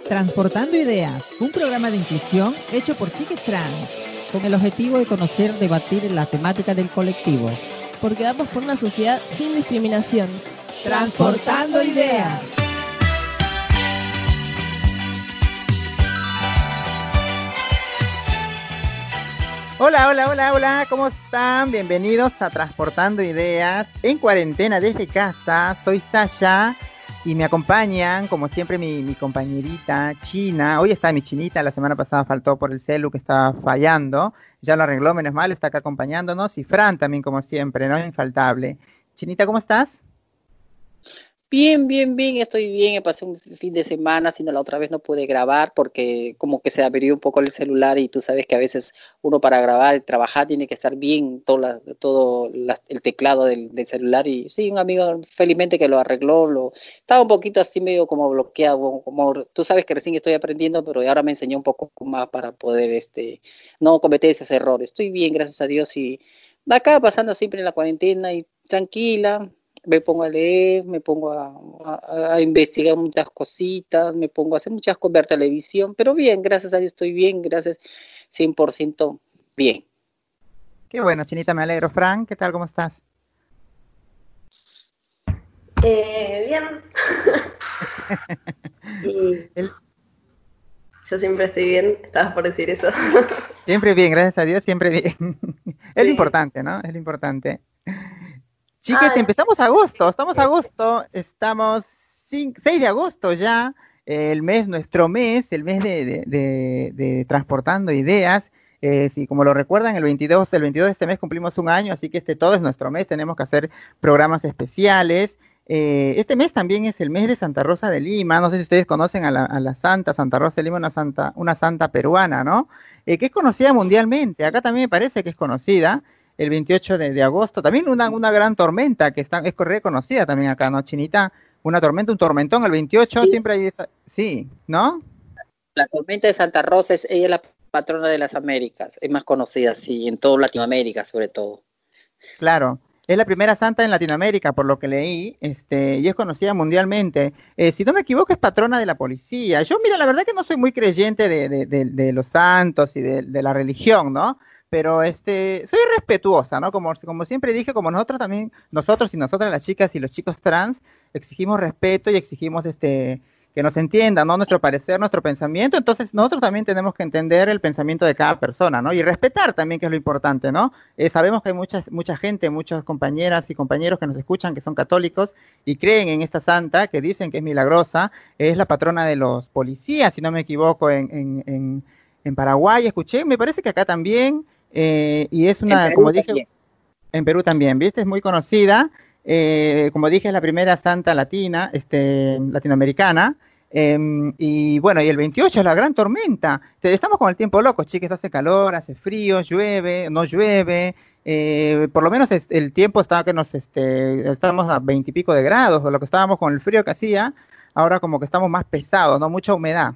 Transportando Ideas, un programa de inclusión hecho por chiques trans, con el objetivo de conocer, debatir la temática del colectivo. Porque vamos por una sociedad sin discriminación. Transportando Ideas. Hola, ¿cómo están? Bienvenidos a Transportando Ideas en cuarentena desde casa. Soy Sasha y me acompañan, como siempre, mi compañerita China. Hoy está mi chinita, la semana pasada faltó por el celu que estaba fallando. Ya lo arregló, menos mal, está acá acompañándonos. Y Fran también, como siempre, ¿no? Infaltable. Chinita, ¿cómo estás? Bien, estoy bien, pasé un fin de semana, sino la otra vez no pude grabar porque como que se averió un poco el celular y tú sabes que a veces uno para grabar y trabajar tiene que estar bien el teclado del celular y sí, un amigo felizmente que lo arregló, estaba un poquito así medio como bloqueado, como tú sabes que recién estoy aprendiendo, pero ahora me enseñó un poco más para poder no cometer esos errores. Estoy bien, gracias a Dios, y acá pasando siempre en la cuarentena y tranquila. Me pongo a leer, me pongo a investigar muchas cositas, me pongo a hacer muchas cosas, ver televisión, pero bien, gracias a Dios estoy bien, gracias, 100% bien. Qué bueno, Chinita, me alegro. Fran, ¿qué tal? ¿Cómo estás? Bien. Yo siempre estoy bien, estabas por decir eso. Siempre bien, gracias a Dios, siempre bien. Es lo Sí. importante, ¿no? Es lo importante. Chiques, empezamos agosto, estamos 6 de agosto ya, nuestro mes, el mes de Transportando Ideas. Si como lo recuerdan, el 22 de este mes cumplimos un año, así que todo es nuestro mes, tenemos que hacer programas especiales. Este mes también es el mes de Santa Rosa de Lima, no sé si ustedes conocen a la santa Santa Rosa de Lima, una santa peruana, ¿no? Que es conocida mundialmente, acá también me parece que es conocida. El 28 de agosto, también una gran tormenta que es reconocida también acá, ¿no, Chinita? Una tormenta, un tormentón, el 28, sí. Siempre hay sí, ¿no? La tormenta de Santa Rosa ella es la patrona de las Américas, es más conocida, sí, en toda Latinoamérica sobre todo. Claro, es la primera santa en Latinoamérica, por lo que leí, y es conocida mundialmente. Si no me equivoco, es patrona de la policía. Yo, mira, la verdad que no soy muy creyente de los santos y de la religión, ¿no? Pero soy respetuosa, ¿no? Como siempre dije, como nosotros y nosotras las chicas y los chicos trans, exigimos respeto y exigimos que nos entiendan, ¿no? Nuestro parecer, nuestro pensamiento. Entonces nosotros también tenemos que entender el pensamiento de cada persona, ¿no? Y respetar también, que es lo importante, ¿no? Sabemos que hay mucha gente, muchas compañeras y compañeros que nos escuchan que son católicos y creen en esta santa, que dicen que es milagrosa, es la patrona de los policías, si no me equivoco, en Paraguay, escuché, me parece que acá también. Y es como dije, también. En Perú también, ¿viste? Es muy conocida. Como dije, es la primera santa latina, latinoamericana. Y bueno, y el 28 es la gran tormenta. Estamos con el tiempo loco, chicas, hace calor, hace frío, llueve, no llueve. Por lo menos el tiempo está que estamos a 20 y pico de grados, o lo que estábamos con el frío que hacía, ahora como que estamos más pesados, ¿no? Mucha humedad.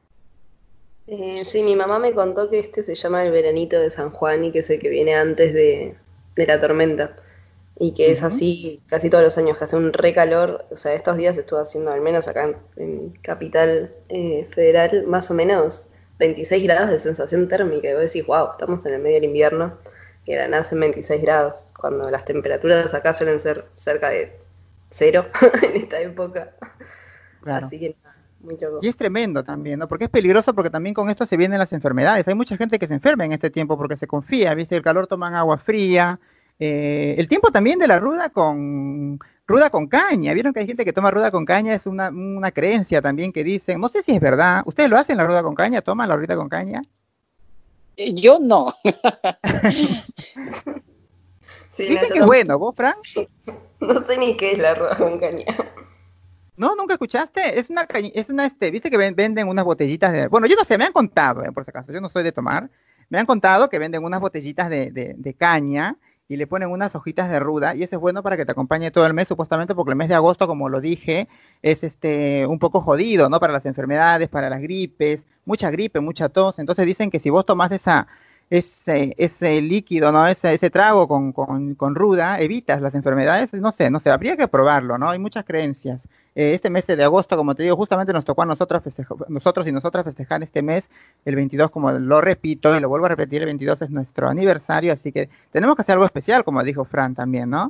Sí, mi mamá me contó que se llama el veranito de San Juan y que es el que viene antes de la tormenta y que es así casi todos los años, que hace un re calor. O sea, estos días estuvo haciendo, al menos acá en Capital Federal, más o menos 26 grados de sensación térmica, y vos decís, wow, estamos en el medio del invierno, que de la nada hacen 26 grados, cuando las temperaturas acá suelen ser cerca de 0 en esta época. Claro. Así que muy loco. Y es tremendo también, ¿no? Porque es peligroso, porque también con esto se vienen las enfermedades. Hay mucha gente que se enferma en este tiempo porque se confía, ¿viste? El calor, toman agua fría. El tiempo también de la ruda con caña. ¿Vieron que hay gente que toma ruda con caña? Es una creencia también que dicen. No sé si es verdad. ¿Ustedes lo hacen, la ruda con caña? ¿Toman la ruda con caña? Yo no. Sí, dicen que es bueno. ¿Vos, Fran? No sé ni qué es la ruda con caña. ¿No? ¿Nunca escuchaste? Viste que venden unas botellitas de... Bueno, yo no sé, me han contado, por si acaso, yo no soy de tomar. Me han contado que venden unas botellitas de caña y le ponen unas hojitas de ruda, y eso es bueno para que te acompañe todo el mes, supuestamente, porque el mes de agosto, como lo dije, es un poco jodido, ¿no? Para las enfermedades, para las gripes, mucha gripe, mucha tos. Entonces dicen que si vos tomás ese líquido, ¿no? Ese trago con ruda, evitas las enfermedades. No sé, habría que probarlo, ¿no? Hay muchas creencias este mes de agosto, como te digo, justamente nos tocó a nosotros y nosotras festejar este mes, el 22, como lo repito y lo vuelvo a repetir, el 22 es nuestro aniversario, así que tenemos que hacer algo especial, como dijo Fran también, ¿no?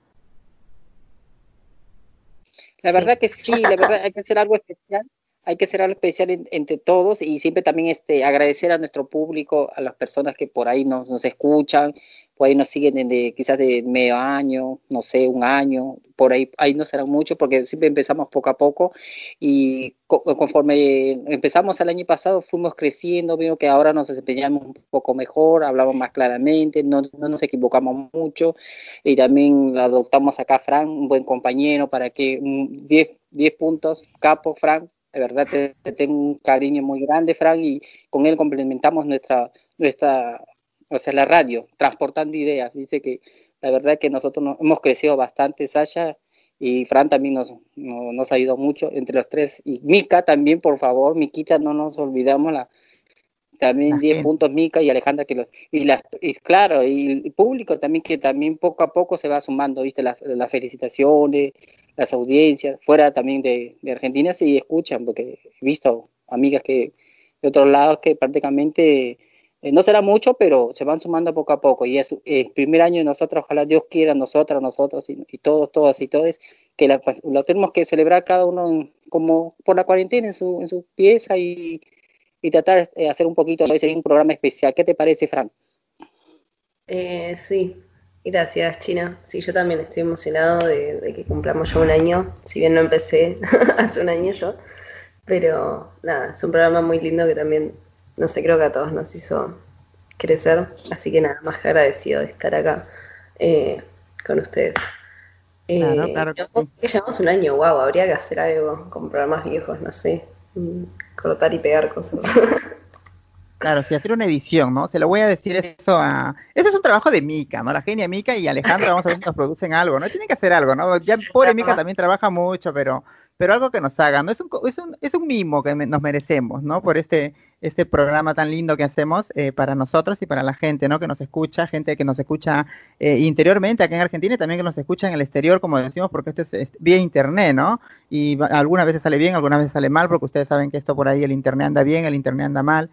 La Sí. verdad que sí, la verdad hay que hacer algo especial, hay que hacer algo especial entre todos y siempre también agradecer a nuestro público, a las personas que por ahí nos escuchan, por ahí nos siguen quizás de medio año, no sé, un año, por ahí no será mucho porque siempre empezamos poco a poco y conforme empezamos el año pasado fuimos creciendo, vimos que ahora nos desempeñamos un poco mejor, hablamos más claramente, no nos equivocamos mucho y también adoptamos acá a Fran, un buen compañero, para que 10 puntos, capo, Fran, de verdad te tengo un cariño muy grande, Fran, y con él complementamos o sea, la radio, transportando ideas. Dice que la verdad que nosotros hemos crecido bastante, Sasha, y Fran también nos ayudó mucho entre los tres. Y Mica también, por favor, Miquita, no nos olvidamos, también La 10 gente. puntos Mica y Alejandra y claro, y el público también que también poco a poco se va sumando, viste, las felicitaciones, las audiencias, fuera también de Argentina se escuchan, porque he visto amigas que de otros lados que prácticamente no será mucho, pero se van sumando poco a poco, y es el primer año de nosotros, ojalá Dios quiera, nosotros y todos, todas y todos, que lo tenemos que celebrar cada uno como por la cuarentena en su pieza y tratar de hacer un poquito, a veces un programa especial. ¿Qué te parece, Fran? Sí, gracias, China. Sí, yo también estoy emocionado de que cumplamos ya un año, si bien no empecé hace un año yo, pero nada, es un programa muy lindo que también, no sé, creo que a todos nos hizo crecer, así que nada, más que agradecido de estar acá con ustedes. Claro, claro que sí. Que llevamos un año, wow, habría que hacer algo con programas viejos, no sé, cortar y pegar cosas. Claro, sí, hacer una edición, ¿no? Se lo voy a decir eso a... Ese es un trabajo de Mica, ¿no? La genia Mica y Alejandra, vamos a ver si nos producen algo, ¿no? Tienen que hacer algo, ¿no? Ya pobre Mica también trabaja mucho, pero algo que nos hagan, ¿no? Es un mimo que nos merecemos, ¿no? Por este programa tan lindo que hacemos para nosotros y para la gente, ¿no? Que nos escucha, gente que nos escucha interiormente aquí en Argentina y también que nos escucha en el exterior, como decimos, porque esto es vía internet, ¿no? Y algunas veces sale bien, algunas veces sale mal, porque ustedes saben que esto por ahí el internet anda bien, el internet anda mal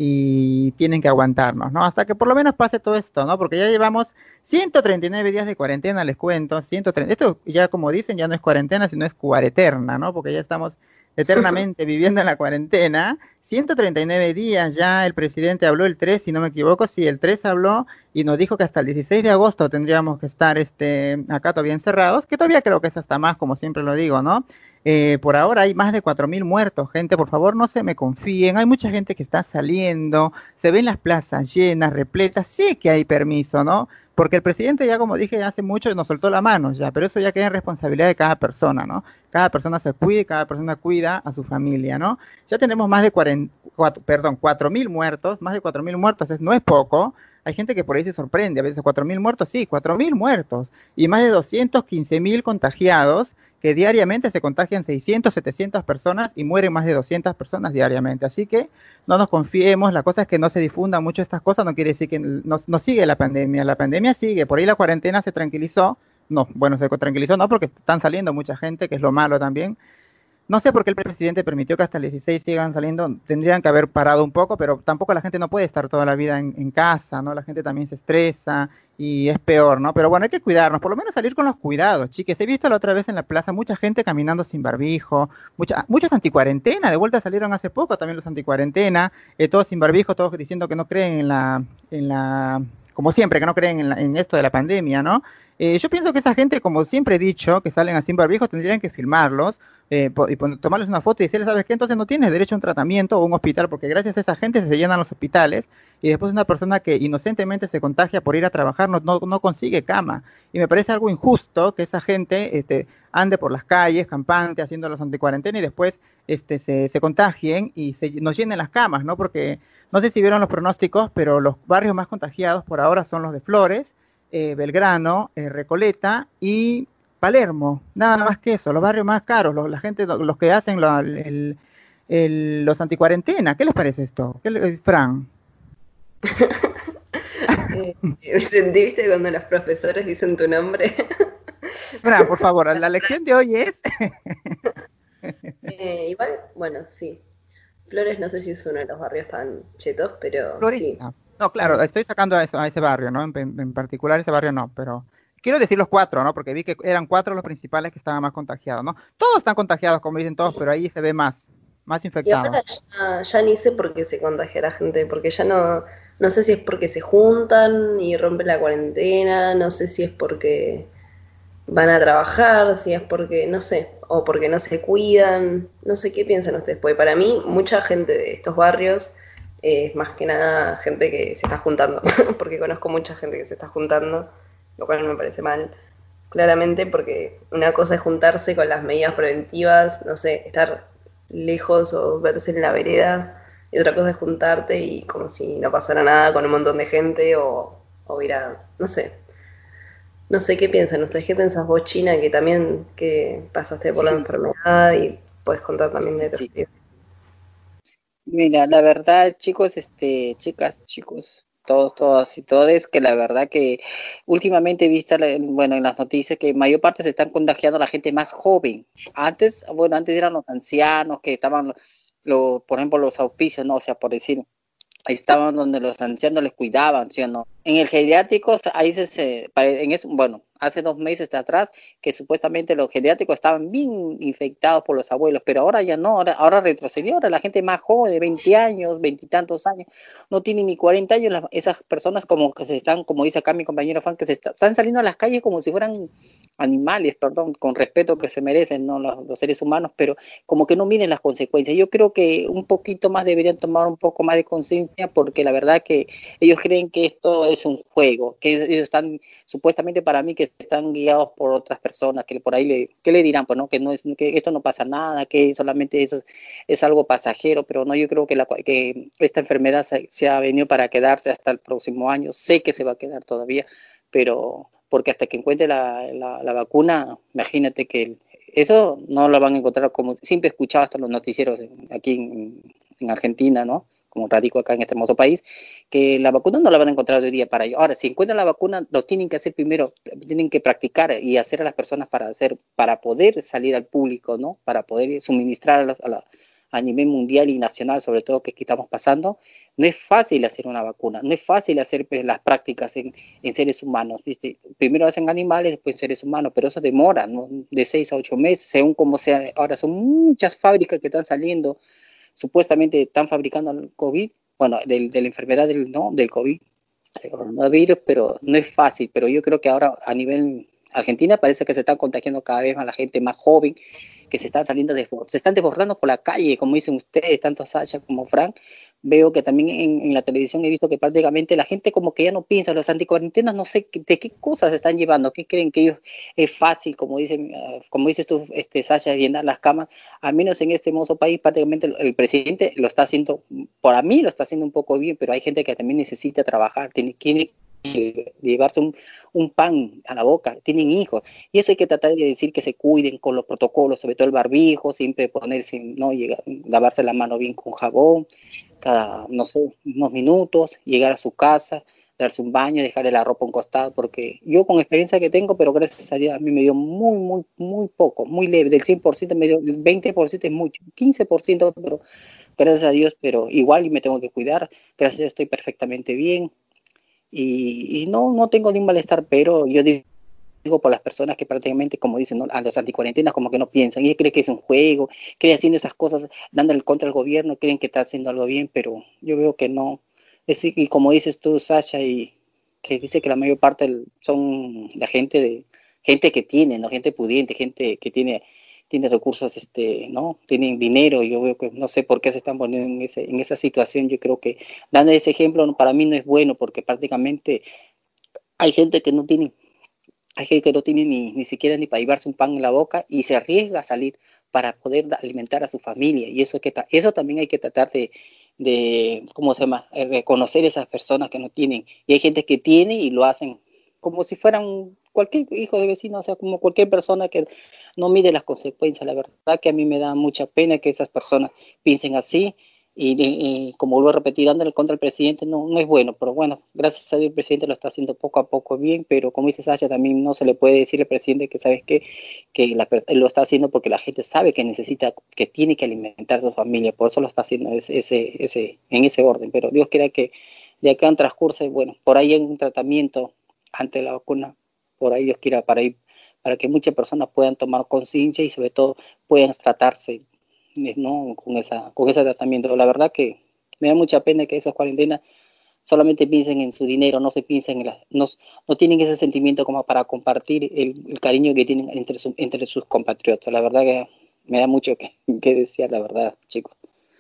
y tienen que aguantarnos, ¿no? Hasta que por lo menos pase todo esto, ¿no? Porque ya llevamos 139 días de cuarentena, les cuento, 130, esto ya como dicen, ya no es cuarentena, sino es cuareterna, ¿no? Porque ya estamos eternamente viviendo en la cuarentena, 139 días ya el presidente habló el 3, si no me equivoco, sí, el 3 habló y nos dijo que hasta el 16 de agosto tendríamos que estar acá todavía encerrados, que todavía creo que es hasta más, como siempre lo digo, ¿no? Por ahora hay más de 4.000 muertos, gente, por favor no se me confíen, hay mucha gente que está saliendo, se ven las plazas llenas, repletas, sé que hay permiso, ¿no? Porque el presidente ya, como dije, hace mucho nos soltó la mano ya, pero eso ya queda en responsabilidad de cada persona, ¿no? Cada persona se cuide, cada persona cuida a su familia, ¿no? Ya tenemos más de 4.000 muertos, más de 4.000 muertos, no es poco. Hay gente que por ahí se sorprende, a veces 4.000 muertos, sí, 4.000 muertos, y más de 215.000 contagiados, que diariamente se contagian 600, 700 personas y mueren más de 200 personas diariamente. Así que no nos confiemos, la cosa es que no se difundan mucho estas cosas, no quiere decir que no sigue la pandemia sigue, por ahí la cuarentena se tranquilizó, no, bueno, se tranquilizó no, porque están saliendo mucha gente, que es lo malo también. No sé por qué el presidente permitió que hasta el 16 sigan saliendo, tendrían que haber parado un poco, pero tampoco la gente no puede estar toda la vida en casa, ¿no? La gente también se estresa y es peor, ¿no? Pero bueno, hay que cuidarnos, por lo menos salir con los cuidados, chiques. He visto la otra vez en la plaza mucha gente caminando sin barbijo, muchos anticuarentena, de vuelta salieron hace poco también los anticuarentena, todos sin barbijo, todos diciendo que no creen como siempre, que no creen en esto de la pandemia, ¿no? Yo pienso que esa gente, como siempre he dicho, que salen así sin barbijo, tendrían que filmarlos, y tomarles una foto y decirles, ¿sabes qué? Entonces no tienes derecho a un tratamiento o un hospital, porque gracias a esa gente se llenan los hospitales y después una persona que inocentemente se contagia por ir a trabajar no consigue cama. Y me parece algo injusto que esa gente ande por las calles, campante, haciendo los anticuarentena y después se contagien y nos llenen las camas, ¿no? Porque no sé si vieron los pronósticos, pero los barrios más contagiados por ahora son los de Flores, Belgrano, Recoleta y Palermo, nada más que eso, los barrios más caros, la gente, los que hacen los anticuarentena. ¿Qué les parece esto? Fran? Me sentí, viste, cuando los profesores dicen tu nombre. Fran, por favor, la lección de hoy es... Igual, bueno, sí. Flores no sé si es uno de los barrios tan chetos, pero sí. Florista. No, claro, estoy sacando a ese barrio, ¿no? En particular ese barrio no, pero quiero decir los cuatro, ¿no? Porque vi que eran cuatro los principales que estaban más contagiados, ¿no? Todos están contagiados, como dicen todos, pero ahí se ve más Y ahora infectados. ya ni sé por qué se contagia la gente, porque ya no sé si es porque se juntan y rompen la cuarentena, no sé si es porque van a trabajar, si es porque, no sé, o porque no se cuidan, no sé qué piensan ustedes, porque para mí mucha gente de estos barrios es más que nada gente que se está juntando, porque conozco mucha gente que se está juntando, lo cual me parece mal, claramente, porque una cosa es juntarse con las medidas preventivas, no sé, estar lejos o verse en la vereda, y otra cosa es juntarte y como si no pasara nada con un montón de gente o ir a, no sé, no sé qué piensan ustedes, qué piensas vos, China, que también que pasaste por la Sí, enfermedad y puedes contar también sí, de tu sí. experiencia. Mira, la verdad, chicos, chicas, chicos, todos, todas y todes, que la verdad que últimamente he visto, bueno, en las noticias que mayor parte se están contagiando la gente más joven. Antes, bueno, antes eran los ancianos que estaban, por ejemplo, los auspicios, ¿no? O sea, por decir, ahí estaban donde los ancianos les cuidaban, ¿sí o no? En el geriátrico, ahí en eso, bueno, hace 2 meses de atrás, que supuestamente los geriátricos estaban bien infectados por los abuelos, pero ahora ya no, ahora retrocedió, ahora la gente más joven, de 20 años, 20 y tantos años, no tiene ni 40 años, esas personas como que se están, como dice acá mi compañero Juan, que están saliendo a las calles como si fueran animales, perdón, con respeto que se merecen, ¿no? Los seres humanos, pero como que no miren las consecuencias. Yo creo que un poquito más deberían tomar un poco más de conciencia porque la verdad que ellos creen que esto es un juego, que ellos están, supuestamente para mí, que están guiados por otras personas, que por ahí ¿qué le dirán? Pues no, que no es, que esto no pasa nada, que solamente eso es algo pasajero, pero no, yo creo que esta enfermedad se ha venido para quedarse hasta el próximo año, sé que se va a quedar todavía, pero porque hasta que encuentre la vacuna, imagínate que eso no lo van a encontrar, como siempre escuchaba hasta los noticieros aquí en Argentina, ¿no? Como radico acá en este hermoso país, que la vacuna no la van a encontrar de hoy día para ello. Ahora, si encuentran la vacuna, lo tienen que hacer primero, tienen que practicar y hacer a las personas para poder salir al público, ¿no? Para poder suministrar a nivel mundial y nacional, sobre todo que estamos pasando. No es fácil hacer una vacuna, no es fácil hacer las prácticas en seres humanos, ¿viste? Primero hacen animales, después en seres humanos, pero eso demora, ¿no? De 6 a 8 meses, según como sea. Ahora son muchas fábricas que están saliendo, supuestamente están fabricando el COVID, bueno, de la enfermedad ¿no? del COVID, del coronavirus, pero no es fácil, pero yo creo que ahora a nivel Argentina parece que se está contagiando cada vez más la gente más joven, que se están se están desbordando por la calle, como dicen ustedes, tanto Sasha como Frank. Veo que también en la televisión he visto que prácticamente la gente como que ya no piensa, los anticuarentenas no sé de qué cosas se están llevando, qué creen que ellos es fácil, como dices tú, Sasha, llenar las camas, al menos en este hermoso país prácticamente el presidente lo está haciendo, por mí lo está haciendo un poco bien, pero hay gente que también necesita trabajar, tiene que llevarse un pan a la boca, tienen hijos, y eso hay que tratar de decir que se cuiden con los protocolos, sobre todo el barbijo, siempre ponerse, no lavarse la mano bien con jabón, cada, no sé, unos minutos, llegar a su casa, darse un baño, dejarle la ropa a un costado, porque yo con experiencia que tengo, pero gracias a Dios a mí me dio muy, muy, muy poco, muy leve, del 100% me dio, el 20% es mucho, 15%, pero gracias a Dios, pero igual y me tengo que cuidar, gracias a Dios estoy perfectamente bien, y no tengo ni un malestar, pero yo digo por las personas que prácticamente, como dicen, ¿no? A los anticuarentenas como que no piensan, y creen que es un juego, creen haciendo esas cosas, dándole contra al gobierno, creen que está haciendo algo bien, pero yo veo que no. Y como dices tú, Sasha, y que dice que la mayor parte son la gente que tiene, ¿no? Gente pudiente, gente que tiene recursos, ¿no? Tienen dinero. Yo veo que no sé por qué se están poniendo en esa situación. Yo creo que dando ese ejemplo para mí no es bueno, porque prácticamente hay gente que no tiene ni siquiera ni para llevarse un pan en la boca y se arriesga a salir para poder alimentar a su familia. Y eso también hay que tratar ¿cómo se llama? Reconocer esas personas que no tienen. Y hay gente que tiene y lo hacen como si fueran cualquier hijo de vecino, o sea, como cualquier persona que no mide las consecuencias. La verdad que a mí me da mucha pena que esas personas piensen así. y como vuelvo a repetir, dándole contra el presidente no es bueno, pero bueno, gracias a Dios el presidente lo está haciendo poco a poco bien, pero como dice Sasha, también no se le puede decir al presidente que, ¿sabes qué? Él lo está haciendo porque la gente sabe que necesita, que tiene que alimentar a su familia, por eso lo está haciendo en ese orden, pero Dios quiera que de acá en transcurso, bueno, por ahí hay un tratamiento ante la vacuna, por ahí Dios quiera, para que muchas personas puedan tomar conciencia y sobre todo puedan tratarse, ¿no? con ese tratamiento. La verdad que me da mucha pena que esas cuarentenas solamente piensen en su dinero, no se piensen no tienen ese sentimiento como para compartir el cariño que tienen entre sus compatriotas. La verdad que me da mucho que desear, la verdad, chicos.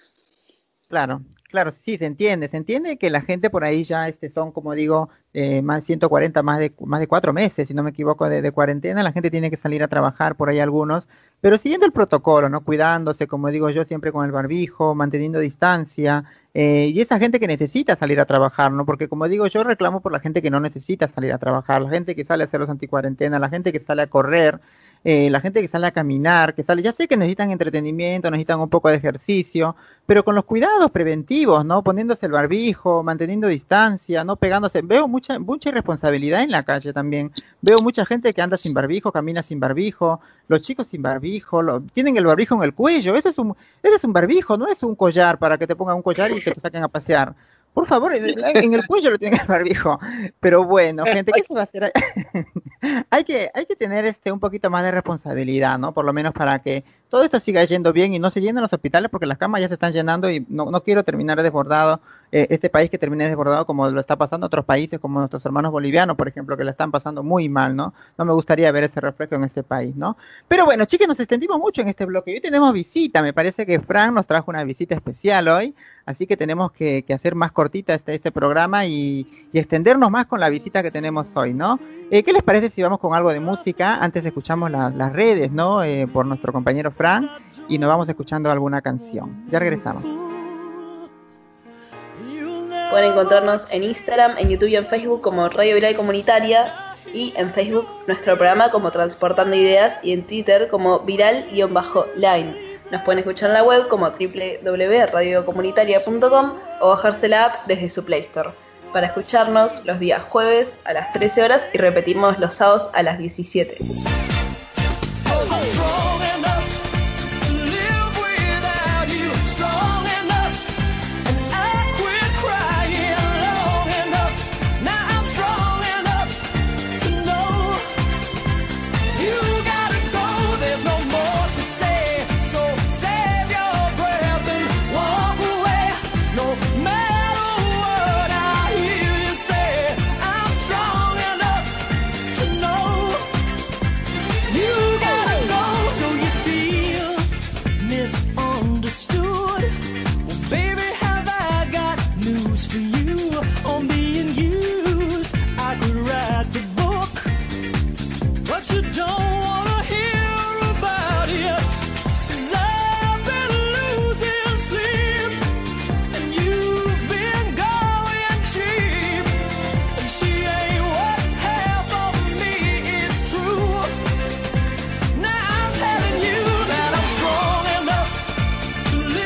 Claro, claro, sí, se entiende que la gente por ahí ya son, como digo, más 140, más de 4 meses, si no me equivoco, de cuarentena, la gente tiene que salir a trabajar, por ahí algunos, pero siguiendo el protocolo, ¿no? Cuidándose, como digo yo, siempre con el barbijo, manteniendo distancia, y esa gente que necesita salir a trabajar, ¿no? Porque como digo, yo reclamo por la gente que no necesita salir a trabajar, la gente que sale a hacer los anticuarentena, la gente que sale a correr, la gente que sale a caminar, ya sé que necesitan entretenimiento, necesitan un poco de ejercicio, pero con los cuidados preventivos, ¿no? Poniéndose el barbijo, manteniendo distancia, no pegándose. Veo mucha irresponsabilidad en la calle también. Veo mucha gente que anda sin barbijo, camina sin barbijo, los chicos sin barbijo, tienen el barbijo en el cuello. Ese es un barbijo, no es un collar para que te pongan un collar y que te saquen a pasear. Por favor, en el cuello lo tienen el barbijo. Pero bueno, gente, ¿qué se va a hacer? hay que tener un poquito más de responsabilidad, ¿no? Por lo menos para que todo esto siga yendo bien y no se llenen los hospitales, porque las camas ya se están llenando y no quiero terminar desbordado, este país que termine desbordado como lo está pasando otros países, como nuestros hermanos bolivianos, por ejemplo, que la están pasando muy mal, ¿no? No me gustaría ver ese reflejo en este país, ¿no? Pero bueno, chicos, nos extendimos mucho en este bloque. Hoy tenemos visita, me parece que Fran nos trajo una visita especial hoy, así que tenemos que hacer más cortita este programa y extendernos más con la visita que tenemos hoy, ¿no? ¿Qué les parece si vamos con algo de música? Antes escuchamos las redes, ¿no? Por nuestro compañero Fran, y nos vamos escuchando alguna canción. Ya regresamos. Pueden encontrarnos en Instagram, en YouTube y en Facebook como Radio Viral Comunitaria, y en Facebook nuestro programa como Transportando Ideas, y en Twitter como Viral_Line. Nos pueden escuchar en la web como www.radiocomunitaria.com o bajarse la app desde su Play Store. Para escucharnos los días jueves a las 13 horas y repetimos los sábados a las 17. To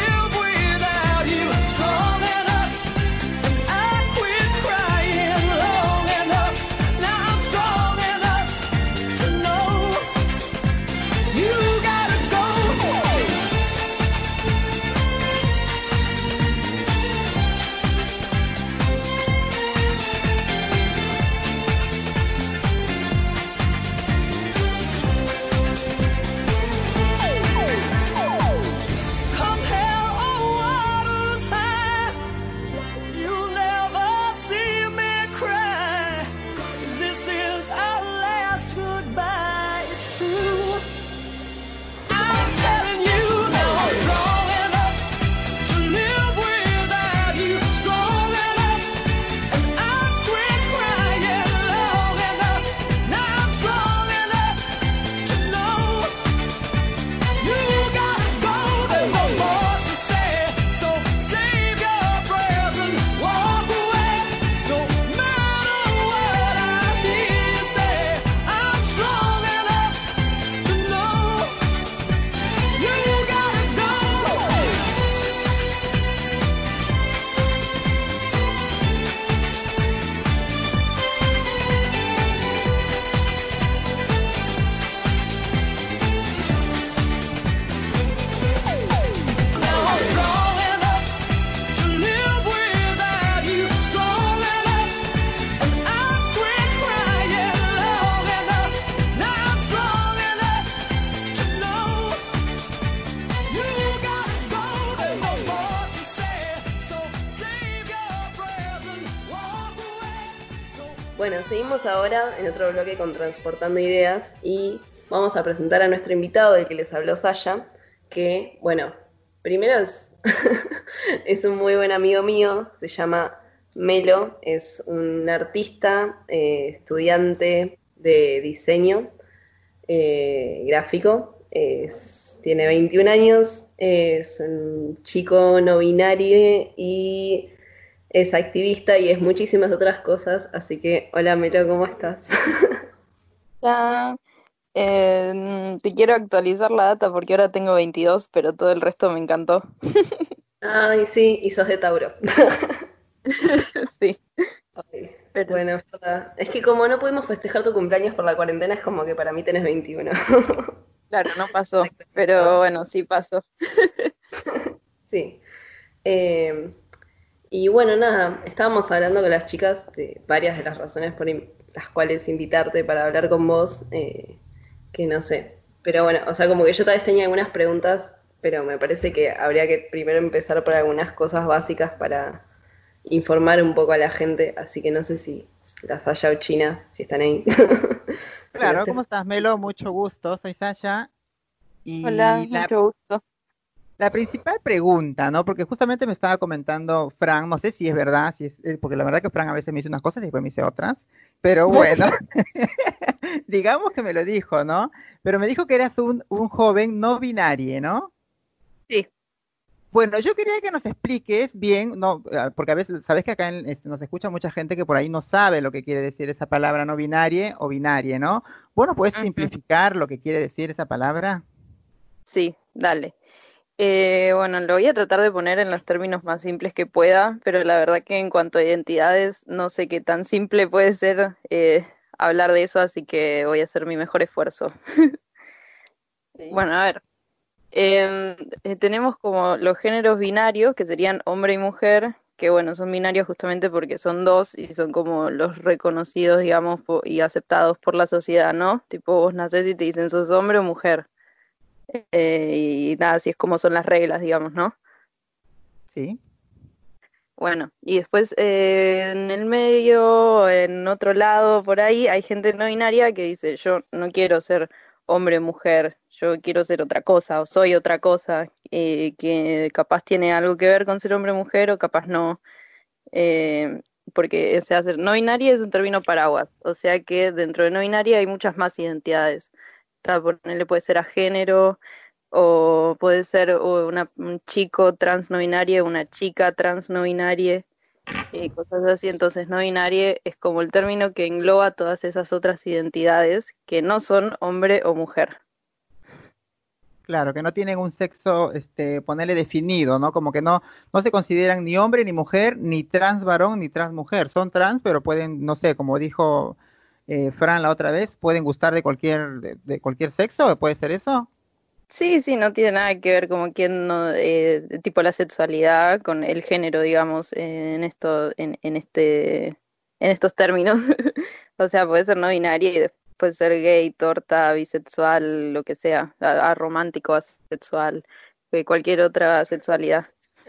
Bueno, seguimos ahora en otro bloque con Transportando Ideas y vamos a presentar a nuestro invitado del que les habló Sasha, que, bueno, primero es un muy buen amigo mío, se llama Melo, es un artista, estudiante de diseño gráfico, tiene 21 años, es un chico no binario y es activista y es muchísimas otras cosas, así que hola Melo, ¿cómo estás? Hola, te quiero actualizar la data porque ahora tengo 22, pero todo el resto me encantó. Ay, sí, y sos de Tauro. Sí, Ay, pero bueno, es que como no pudimos festejar tu cumpleaños por la cuarentena, es como que para mí tenés 21. claro, no pasó, pero bueno, sí pasó. Sí. Eh, y bueno, nada, estábamos hablando con las chicas de varias de las razones por las cuales invitarte para hablar con vos, que no sé. Pero bueno, o sea, como que yo tal vez tenía algunas preguntas, pero me parece que habría que primero empezar por algunas cosas básicas para informar un poco a la gente, así que no sé si las haya o China, si están ahí. Pero Claro, sé. ¿cómo estás, Melo? Mucho gusto, soy Sasha. Hola, Y mucho gusto. la principal pregunta, ¿no? Porque justamente me estaba comentando Fran, no sé si es verdad, si es, porque la verdad que Fran a veces me dice unas cosas y después me dice otras, pero bueno, digamos que me lo dijo, ¿no? Pero me dijo que eras un joven no binario, ¿no? Sí. Bueno, yo quería que nos expliques bien, no, porque a veces, sabes que acá nos escucha mucha gente que por ahí no sabe lo que quiere decir esa palabra no binaria o binaria, ¿no? Bueno, ¿puedes Ujú. simplificar lo que quiere decir esa palabra? Sí, dale. Bueno, lo voy a tratar de poner en los términos más simples que pueda, pero la verdad que en cuanto a identidades, no sé qué tan simple puede ser hablar de eso, así que voy a hacer mi mejor esfuerzo. Sí. Bueno, a ver. Tenemos como los géneros binarios, que serían hombre y mujer, que bueno, son binarios justamente porque son dos y son como los reconocidos, digamos, y aceptados por la sociedad, ¿no? Tipo, vos nacés y te dicen sos hombre o mujer. Y nada, así es como son las reglas, digamos, ¿no? Sí. Bueno, y después en el medio, en otro lado, por ahí, hay gente no binaria que dice, yo no quiero ser hombre o mujer, yo quiero ser otra cosa o soy otra cosa, que capaz tiene algo que ver con ser hombre o mujer o capaz no, eh, porque o sea, ser no binaria es un término paraguas, o sea que dentro de no binaria hay muchas más identidades. Está, ponerle puede ser a género o puede ser un chico trans no binario, una chica trans no binaria, cosas así. Entonces, no binaria es como el término que engloba todas esas otras identidades que no son hombre o mujer. Claro, que no tienen un sexo, ponerle definido, ¿no? Como que no se consideran ni hombre ni mujer, ni trans varón ni trans mujer. Son trans, pero pueden, no sé, como dijo Fran la otra vez, pueden gustar de cualquier sexo, ¿puede ser eso? Sí, sí, no tiene nada que ver como quién no, tipo la sexualidad con el género, digamos, en esto, en estos términos. O sea, puede ser no binaria y después ser gay, torta, bisexual, lo que sea, aromántico, asexual, cualquier otra sexualidad.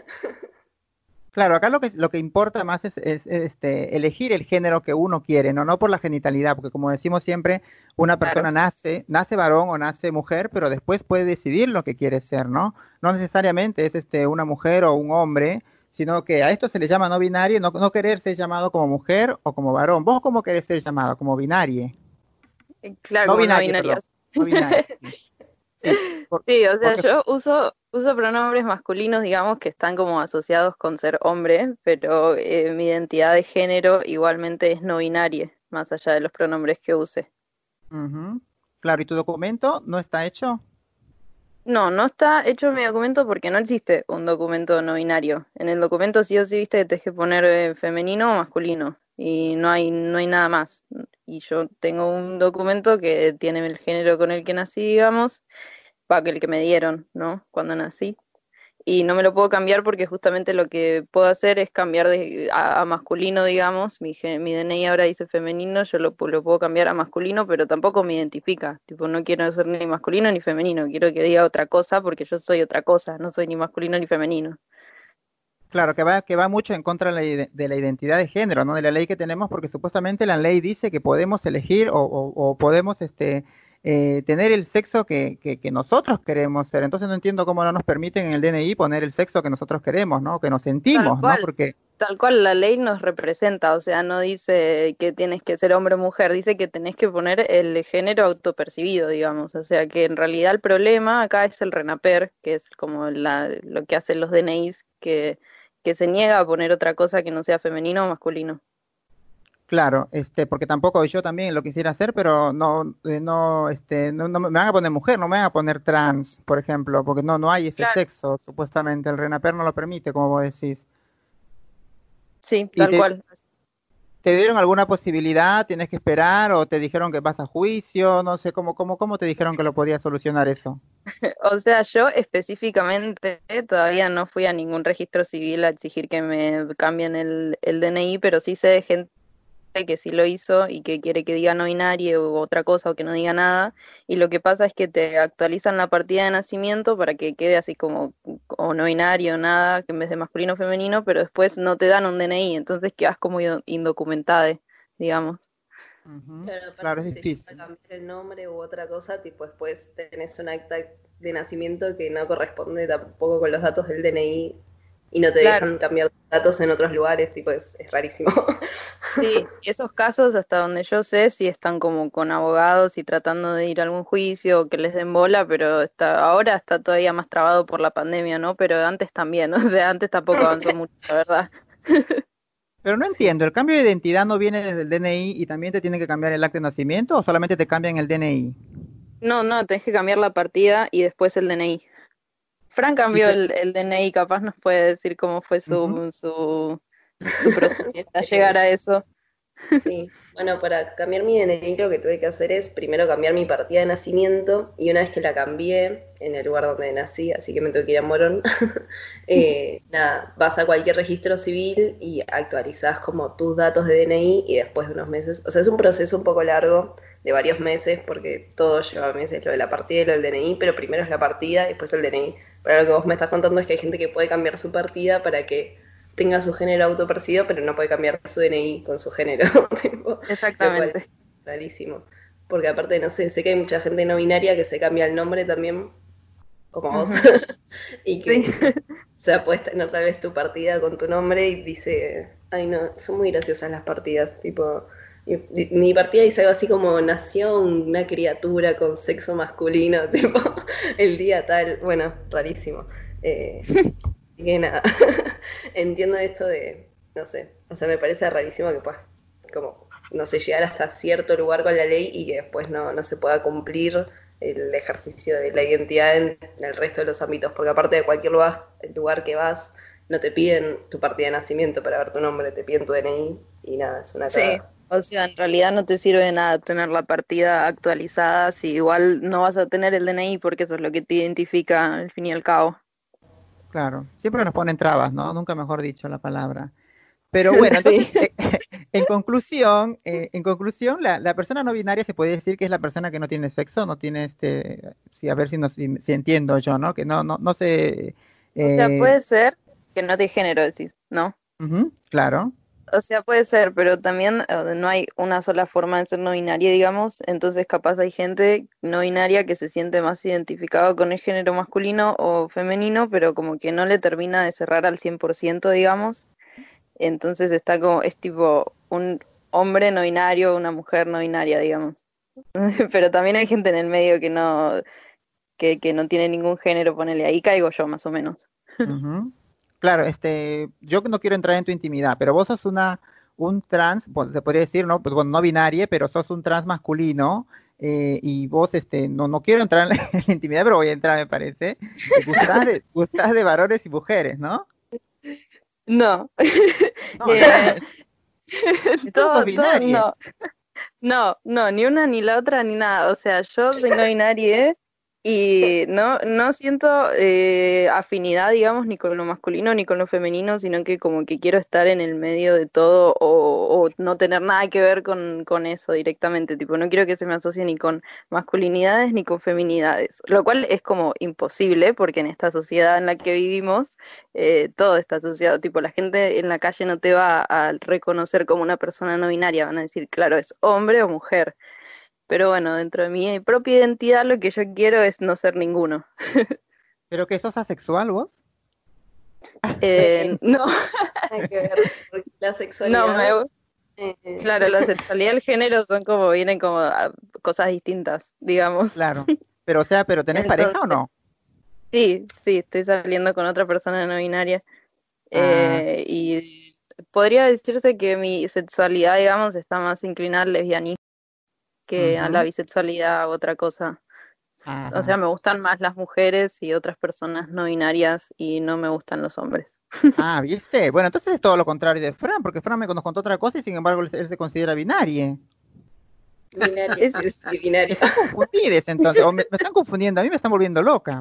Claro, acá lo que importa más es elegir el género que uno quiere, ¿no? No por la genitalidad, porque como decimos siempre, una Claro. persona nace varón o nace mujer, pero después puede decidir lo que quiere ser, ¿no? No necesariamente es una mujer o un hombre, sino que a esto se le llama no binario, no querer ser llamado como mujer o como varón. ¿Vos cómo querés ser llamado? Como binario. Claro, No como no binario, perdón. binarios. No binario, sí. Sí, Sí, o sea, porque yo uso pronombres masculinos, digamos, que están como asociados con ser hombre, pero mi identidad de género igualmente es no binaria, más allá de los pronombres que use. ujú. Claro, ¿y tu documento no está hecho? No, no está hecho mi documento porque no existe un documento no binario. En el documento sí o sí, viste, que tenés que poner femenino o masculino y no hay nada más. Y yo tengo un documento que tiene el género con el que nací, digamos, para que el que me dieron, ¿no? Cuando nací. Y no me lo puedo cambiar porque justamente lo que puedo hacer es cambiar a masculino, digamos. Mi DNI ahora dice femenino, yo lo puedo cambiar a masculino, pero tampoco me identifica. Tipo, no quiero ser ni masculino ni femenino, quiero que diga otra cosa porque yo soy otra cosa, no soy ni masculino ni femenino. Claro, que va mucho en contra de la identidad de género, ¿no? De la ley que tenemos, porque supuestamente la ley dice que podemos elegir o podemos tener el sexo que nosotros queremos ser. Entonces no entiendo cómo no nos permiten en el DNI poner el sexo que nosotros queremos, ¿no? Que nos Tal sentimos, ¿no? cual, Porque, tal cual la ley nos representa, o sea, no dice que tienes que ser hombre o mujer, dice que tenés que poner el género autopercibido, digamos, o sea, que en realidad el problema acá es el RENAPER, que es como lo que hacen los DNIs, que se niega a poner otra cosa que no sea femenino o masculino. claro, porque tampoco yo también lo quisiera hacer, pero no me van a poner mujer, no me van a poner trans, por ejemplo, porque no hay ese Claro. sexo, supuestamente. El RENAPER no lo permite, como vos decís. Sí, ¿Y tal cual. te dieron alguna posibilidad? ¿Tienes que esperar o te dijeron que vas a juicio? No sé, ¿cómo te dijeron que lo podías solucionar eso? O sea, yo específicamente todavía no fui a ningún registro civil a exigir que me cambien el DNI, pero sí sé de gente que sí lo hizo y que quiere que diga no binario u otra cosa o que no diga nada. Y lo que pasa es que te actualizan la partida de nacimiento para que quede así como o no binario, nada, que en vez de masculino o femenino, pero después no te dan un DNI, entonces quedas como indocumentada, digamos. Ujú. Claro, Claro, aparte es si te llega a difícil. cambiar el nombre u otra cosa, tipo después tenés un acta de nacimiento que no corresponde tampoco con los datos del DNI y no te Claro. dejan cambiar datos en otros lugares, tipo es rarísimo. Sí, y esos casos, hasta donde yo sé, sí están como con abogados y tratando de ir a algún juicio o que les den bola, pero ahora está todavía más trabado por la pandemia, ¿no? Pero antes también, o sea, antes tampoco avanzó mucho, la verdad. Pero no Sí. entiendo, ¿el cambio de identidad no viene desde el DNI y también te tiene que cambiar el acta de nacimiento o solamente te cambian el DNI? No, no, tenés que cambiar la partida y después el DNI. Fran Y cambió te- el DNI, capaz nos puede decir cómo fue Ujú. su proceso hasta llegar Eh, a eso. Sí, bueno, para cambiar mi DNI lo que tuve que hacer es primero cambiar mi partida de nacimiento y una vez que la cambié en el lugar donde nací, así que me tuve que ir a Morón, nada, vas a cualquier registro civil y actualizás como tus datos de DNI y después de unos meses, o sea, es un proceso un poco largo de varios meses porque todo lleva meses, lo de la partida y lo del DNI, pero primero es la partida y después el DNI. Pero lo que vos me estás contando es que hay gente que puede cambiar su partida para que tenga su género autopercibido, pero no puede cambiar su DNI con su género, tipo, lo cual Exactamente. es rarísimo. Porque aparte, no sé, sé que hay mucha gente no binaria que se cambia el nombre también, como vos, Ujú. y Sí. que, no sé, o sea, puedes tener tal vez tu partida con tu nombre y dice, ay no, son muy graciosas las partidas, tipo, mi partida dice algo así como nació una criatura con sexo masculino, tipo, el día tal, bueno, rarísimo. Así que nada, entiendo esto de, no sé, o sea, me parece rarísimo que puedas, como, no sé, llegar hasta cierto lugar con la ley y que después no se pueda cumplir el ejercicio de la identidad en el resto de los ámbitos, porque aparte de cualquier lugar, el lugar que vas, no te piden tu partida de nacimiento para ver tu nombre, te piden tu DNI y nada, es una Sí, cagada. o sea, en realidad no te sirve de nada tener la partida actualizada si igual no vas a tener el DNI porque eso es lo que te identifica al fin y al cabo. Claro, siempre nos ponen trabas, ¿no? Nunca mejor dicho la palabra. Pero bueno, Sí. entonces, en conclusión, la persona no binaria se puede decir que es la persona que no tiene sexo, no tiene sí, a ver si entiendo yo, ¿no? Que no sé, O sea, eh, puede ser que no te género, decís, ¿no? ujú, claro, O sea, puede ser, pero también no hay una sola forma de ser no binaria, digamos, entonces capaz hay gente no binaria que se siente más identificado con el género masculino o femenino, pero como que no le termina de cerrar al 100%, digamos. Entonces está como, es tipo un hombre no binario, una mujer no binaria, digamos. Pero también hay gente en el medio que no tiene ningún género, ponele, ahí caigo yo más o menos. ujú. Claro, yo no quiero entrar en tu intimidad, pero vos sos un trans, se podría decir, ¿no? Pues, bueno, no binaria, pero sos un trans masculino, y vos, no quiero entrar en la, en la intimidad, pero voy a entrar, me parece. Gustás de varones y mujeres, ¿no? No. No, Eh, entonces, entonces sos todo binaria. no. No, no, ni una ni la otra ni nada. O sea, yo soy no binaria Y no siento afinidad, digamos, ni con lo masculino ni con lo femenino, sino que como que quiero estar en el medio de todo o no tener nada que ver con eso directamente. Tipo, no quiero que se me asocie ni con masculinidades ni con feminidades, lo cual es como imposible porque en esta sociedad en la que vivimos todo está asociado. Tipo, la gente en la calle no te va a reconocer como una persona no binaria, van a decir, claro, es hombre o mujer. Pero bueno, dentro de mi propia identidad lo que yo quiero es no ser ninguno. ¿Pero que sos asexual vos? No, Nada que ver, porque la no, sexualidad... eh, claro, la sexualidad y el género son como, vienen como cosas distintas, digamos. Claro. Pero, o sea, ¿pero tenés pareja o no? Sí, estoy saliendo con otra persona no binaria. Ah, Y podría decirse que mi sexualidad, digamos, está más inclinada al lesbianismo que a la ujú, bisexualidad u otra cosa. O sea, ajá. me gustan más las mujeres y otras personas no binarias y no me gustan los hombres. Ah, ¿viste? Bueno, entonces es todo lo contrario de Fran, porque Fran nos contó otra cosa y sin embargo él se considera binario. binaria, Es, sí, sí, binaria. Están confundidos entonces, o me están confundiendo, a mí me están volviendo loca.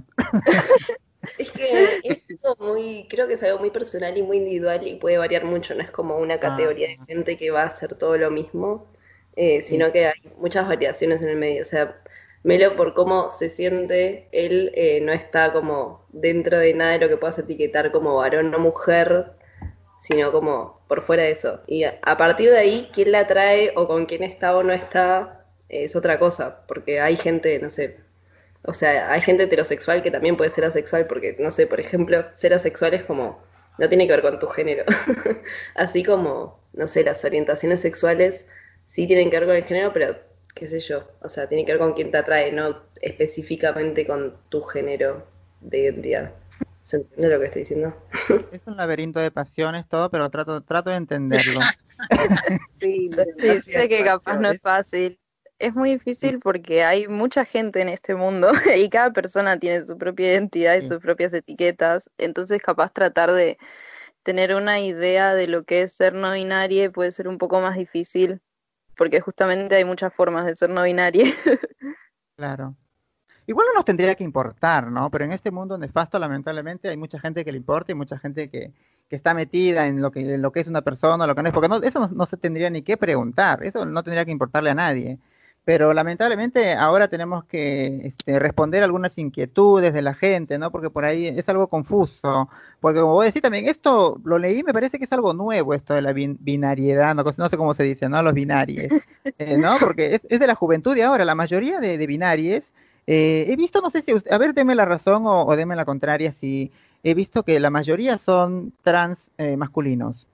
Es que es algo muy, creo que es algo muy personal y muy individual y puede variar mucho, no es como una Ah, categoría de gente que va a hacer todo lo mismo, sí. sino que hay muchas variaciones en el medio. O sea, Melo por cómo se siente, él no está como dentro de nada de lo que puedas etiquetar como varón o mujer, sino como por fuera de eso. Y a partir de ahí, quién la trae o con quién está o no está, es otra cosa, porque hay gente, no sé, o sea, hay gente heterosexual que también puede ser asexual, porque, no sé, por ejemplo, ser asexual es como, no tiene que ver con tu género. Así como, no sé, las orientaciones sexuales sí tienen que ver con el género, pero qué sé yo, o sea, tiene que ver con quién te atrae, no específicamente con tu género de identidad. ¿Se entiende lo que estoy diciendo? Es un laberinto de pasiones todo, pero trato de entenderlo. Sí, sí, demasiadas sé que capaz no es pasiones. fácil. Es muy Sí, difícil porque hay mucha gente en este mundo y cada persona tiene su propia identidad y sí. sus propias etiquetas. Entonces, capaz tratar de tener una idea de lo que es ser no binario puede ser un poco más difícil porque justamente hay muchas formas de ser no binario. Claro. Igual no nos tendría que importar, ¿no? Pero en este mundo nefasto, lamentablemente, hay mucha gente que le importa y mucha gente que está metida en lo que es una persona, lo que no es, porque eso no se tendría ni que preguntar, eso no tendría que importarle a nadie. Pero lamentablemente ahora tenemos que responder algunas inquietudes de la gente, ¿no? Porque por ahí es algo confuso. Porque como vos decís también, esto lo leí, me parece que es algo nuevo esto de la binariedad, no sé cómo se dice, ¿no? Los binaries, ¿no? Porque es de la juventud de ahora, la mayoría de binaries he visto, no sé si, a ver, deme la razón o deme la contraria, si he visto que la mayoría son trans masculinos.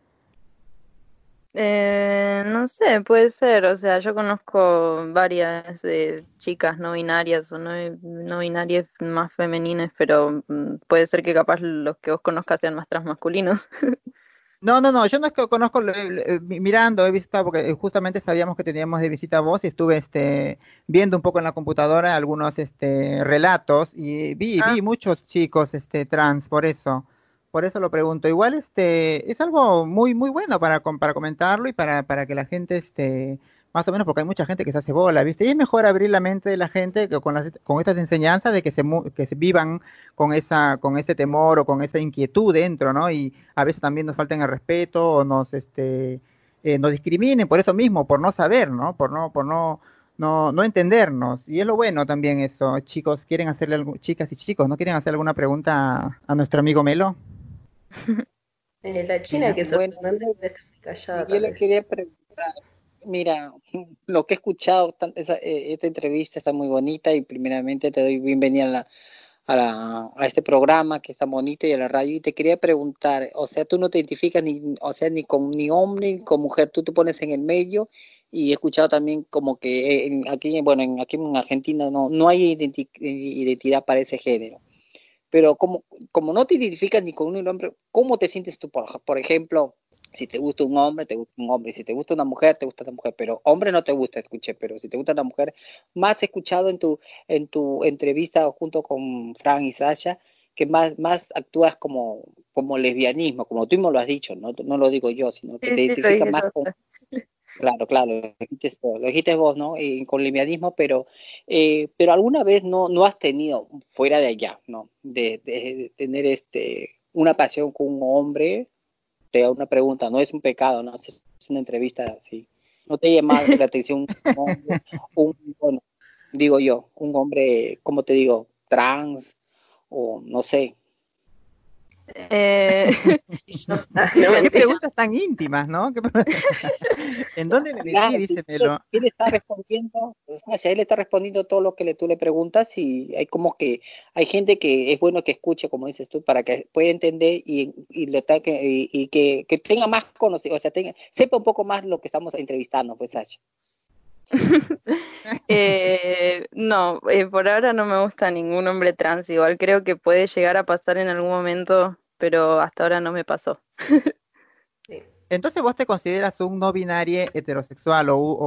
No sé, puede ser, o sea, yo conozco varias chicas no binarias o no binarias más femeninas, pero puede ser que capaz los que vos conozcas sean más transmasculinos. No, yo no es que conozco, mirando, he visto, porque justamente sabíamos que teníamos de visita a vos y estuve viendo un poco en la computadora algunos relatos y Ah, vi muchos chicos trans, por eso lo pregunto. Igual es algo muy bueno para comentarlo y para que la gente más o menos, porque hay mucha gente que se hace bola, ¿viste? Y es mejor abrir la mente de la gente que con estas enseñanzas de que que se vivan con ese temor o con esa inquietud dentro, ¿no? Y a veces también nos faltan el respeto o nos discriminen por eso mismo, por no saber, ¿no? No entendernos. Y es lo bueno también eso. Chicos, chicas y chicos, ¿no quieren hacer alguna pregunta a nuestro amigo Melo? La China, Mira. que Bueno, sorprendentemente está muy callada, y yo tal le vez. quería preguntar, mira, lo que he escuchado, esta entrevista está muy bonita y primeramente te doy bienvenida a este programa que está bonito y a la radio y te quería preguntar, o sea, tú no te identificas ni, o sea, ni con ni hombre ni con mujer, tú te pones en el medio y he escuchado también como que aquí, bueno, aquí en Argentina no hay identidad para ese género. Pero como no te identificas ni con un hombre, ¿cómo te sientes tú? Por ejemplo, si te gusta un hombre, te gusta un hombre. Si te gusta una mujer, te gusta una mujer. Pero hombre no te gusta, escuché. Pero si te gusta una mujer, más he escuchado en tu entrevista junto con Fran y Sasha, que más actúas como lesbianismo, como tú mismo lo has dicho, no lo digo yo, sino que Sí, te sí, lo identificas dije más yo. con, claro, lo dijiste vos, ¿no? Con lesbianismo, pero alguna vez no has tenido, fuera de allá, ¿no? De tener una pasión con un hombre, te hago una pregunta, no es un pecado, ¿no? Es una entrevista así. ¿No te llama la atención un hombre, bueno, digo yo, un hombre, como te digo, trans, o no sé? Eh, No, ¿Qué mentira. preguntas tan íntimas, ¿no? ¿En dónde me Claro, metí? si Dísemelo. él está respondiendo, Sasha, él está respondiendo todo lo que tú le preguntas y hay como que hay gente que es bueno que escuche, como dices tú, para que pueda entender y que tenga más conocimiento, o sea, sepa un poco más lo que estamos entrevistando, pues, Sasha. no, por ahora no me gusta ningún hombre trans. Igual creo que puede llegar a pasar en algún momento, pero hasta ahora no me pasó. Sí. Entonces vos te consideras un no binario heterosexual o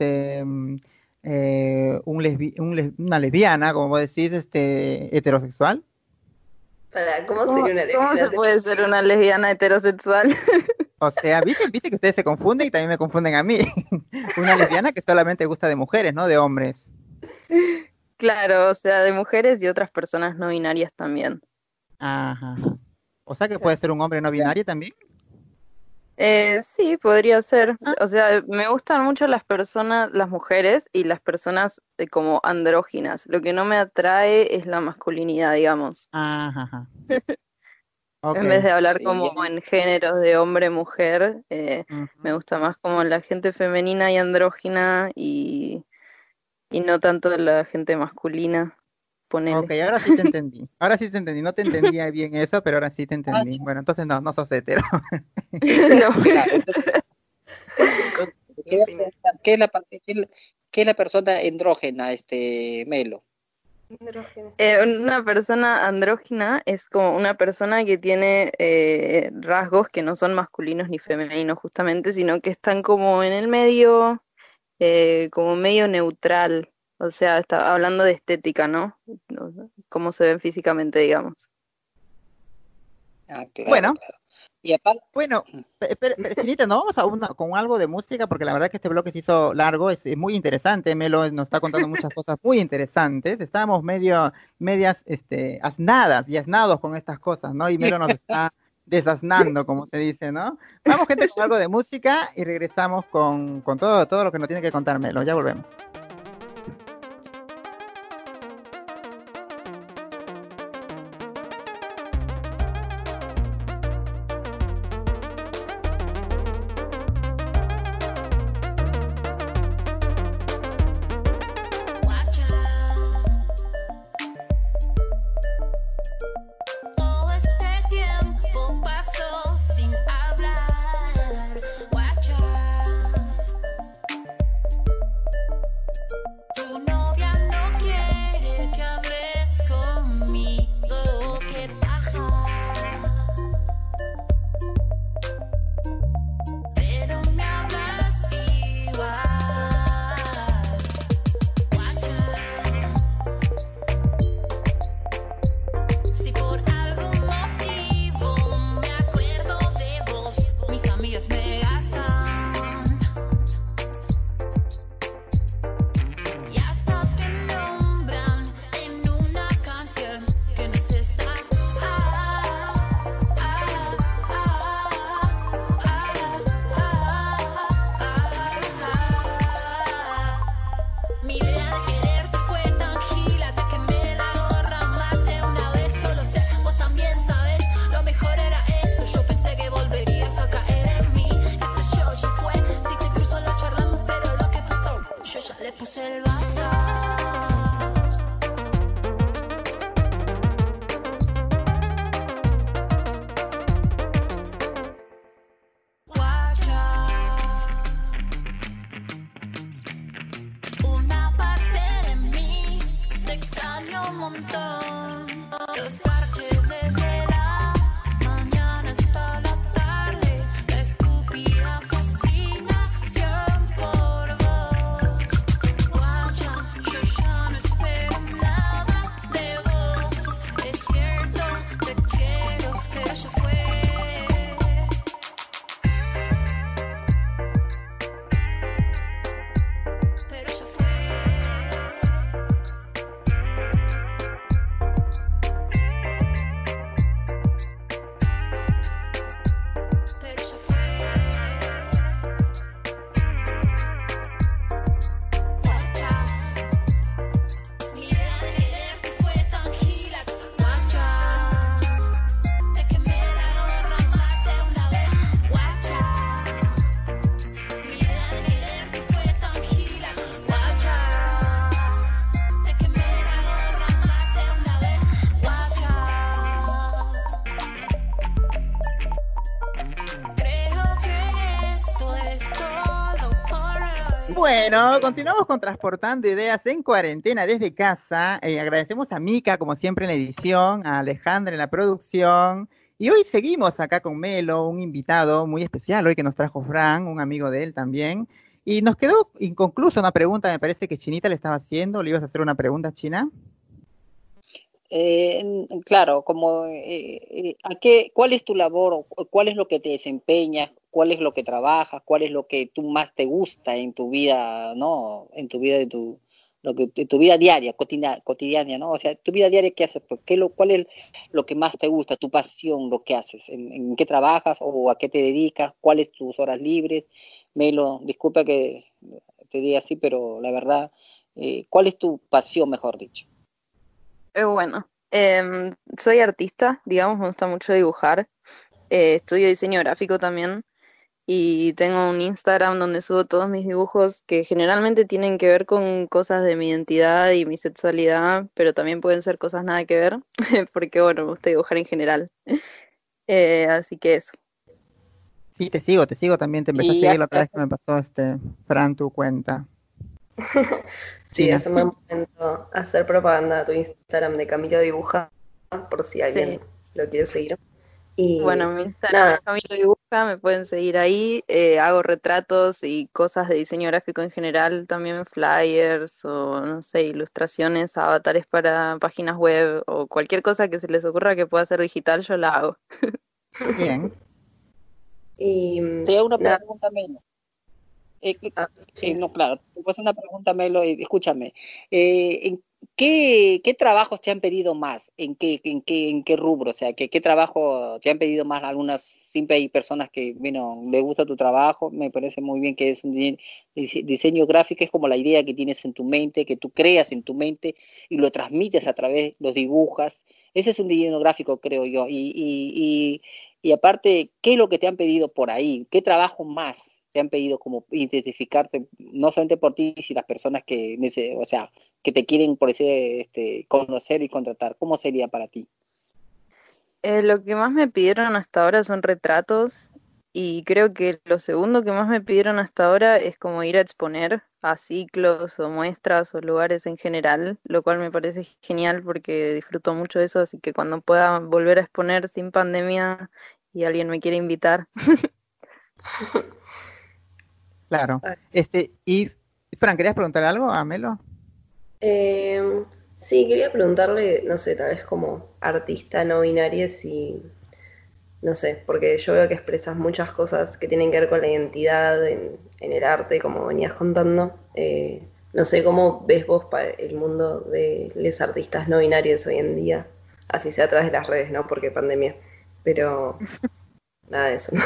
una lesbiana, como vos decís, heterosexual. ¿Cómo ¿Cómo, sería una cómo se lesbiana? puede ser una lesbiana heterosexual? O sea, viste que ustedes se confunden y también me confunden a mí. Una lesbiana que solamente gusta de mujeres, no de hombres. Claro, o sea, de mujeres y otras personas no binarias también. Ajá. O sea que puede ser un hombre no binario también. Sí, podría ser. Ah, O sea, me gustan mucho las personas, las mujeres y las personas como andróginas. Lo que no me atrae es la masculinidad, digamos. ajá, ajá. Ok. En vez de hablar Sí, como en géneros de hombre-mujer, me Ujú. gusta más como la gente femenina y andrógina y no tanto la gente masculina, Ok, ponele. ahora sí te entendí. Ahora sí te entendí. No te entendía bien eso, pero ahora sí te ah, entendí. Bueno, entonces no sos hetero. No. claro, entonces, te quería preguntar, ¿qué es la persona andrógena, Melo? Andrógeno. Una persona andrógina es como una persona que tiene rasgos que no son masculinos ni femeninos justamente, sino que están como en el medio, como medio neutral. O sea, está hablando de estética, ¿no? Cómo se ven físicamente, digamos. Ah, claro, Bueno, claro. Y aparte, bueno, Chinita, ¿no vamos con algo de música? Porque la verdad que este bloque se hizo largo, es muy interesante. Melo nos está contando muchas cosas muy interesantes. Estábamos medias, aznadas y aznados con estas cosas, ¿no? Y Melo nos está desaznando, como se dice, ¿no? Vamos, gente, con algo de música y regresamos con todo lo que nos tiene que contar Melo. Ya volvemos. Todo este tiempo pasó sin hablar, guacha. Bueno, continuamos con Transportando Ideas en Cuarentena desde casa. Agradecemos a Mika, como siempre, en la edición, a Alejandra en la producción. Y hoy seguimos acá con Melo, un invitado muy especial hoy que nos trajo Fran, un amigo de él también. Y nos quedó inconclusa una pregunta, me parece que Chinita le estaba haciendo. ¿Le ibas a hacer una pregunta, China? Claro, como ¿cuál es tu labor o cuál es lo que te desempeñas, cuál es lo que trabajas, cuál es lo que tú más te gusta en tu vida, ¿no? En tu vida de tu vida diaria, cotidiana, ¿no? O sea, tu vida diaria, ¿qué haces? Pues, cuál es lo que más te gusta, tu pasión, lo que haces, en qué trabajas o a qué te dedicas, cuáles tus horas libres? Melo, disculpa que te diga así, pero la verdad, ¿cuál es tu pasión, mejor dicho? Bueno, soy artista, digamos, me gusta mucho dibujar. Estudio diseño gráfico también y tengo un Instagram donde subo todos mis dibujos que generalmente tienen que ver con cosas de mi identidad y mi sexualidad, pero también pueden ser cosas nada que ver, porque bueno, me gusta dibujar en general. Así que eso. Sí, te sigo también. Te empecé a seguir la otra vez que me pasó Fran, tu cuenta. Sí, China. es un buen momento hacer propaganda a tu Instagram de Camilo Dibuja, por si alguien lo quiere seguir. Y Bueno, mi Instagram nada, es Camilo Dibuja, me pueden seguir ahí. Hago retratos y cosas de diseño gráfico en general, también flyers o no sé, ilustraciones, avatares para páginas web o cualquier cosa que se les ocurra que pueda ser digital, yo la hago. Bien. y Te hago una nada, pregunta menos. sí. No, claro, te puedo hacer una pregunta, Melo, y escúchame. ¿En qué trabajos te han pedido más? ¿En qué rubro? O sea, ¿qué trabajo te han pedido más? Algunas, siempre hay personas que, bueno, les gusta tu trabajo, me parece muy bien que es un diseño gráfico, es como la idea que tienes en tu mente, que tú creas en tu mente y lo transmites a través, los dibujas. Ese es un diseño gráfico, creo yo. Y aparte, ¿qué es lo que te han pedido por ahí? ¿Qué trabajo más te han pedido como identificarte, no solamente por ti, sino las personas o sea, que te quieren por ese, conocer y contratar? ¿Cómo sería para ti? Lo que más me pidieron hasta ahora son retratos y creo que lo segundo que más me pidieron hasta ahora es como ir a exponer a ciclos o muestras o lugares en general, lo cual me parece genial porque disfruto mucho de eso, así que cuando pueda volver a exponer sin pandemia y alguien me quiere invitar. Claro. Y Fran, ¿querías preguntar algo a Melo? Sí, quería preguntarle, no sé, tal vez como artista no binaria, si, no sé, porque yo veo que expresas muchas cosas que tienen que ver con la identidad en el arte, como venías contando. No sé cómo ves vos el mundo de los artistas no binarios hoy en día, así sea a través de las redes, ¿no? Porque pandemia, pero nada de eso.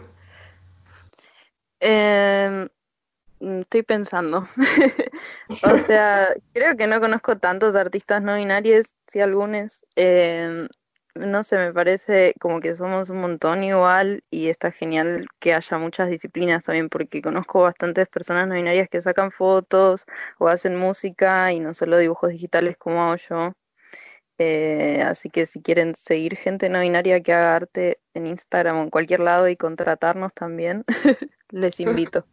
Em, Estoy pensando. O sea, creo que no conozco tantos artistas no binarios, sí algunos. No sé, me parece como que somos un montón igual y está genial que haya muchas disciplinas también porque conozco bastantes personas no binarias que sacan fotos o hacen música y no solo dibujos digitales como hago yo. Así que si quieren seguir gente no binaria que haga arte en Instagram o en cualquier lado y contratarnos también, les invito.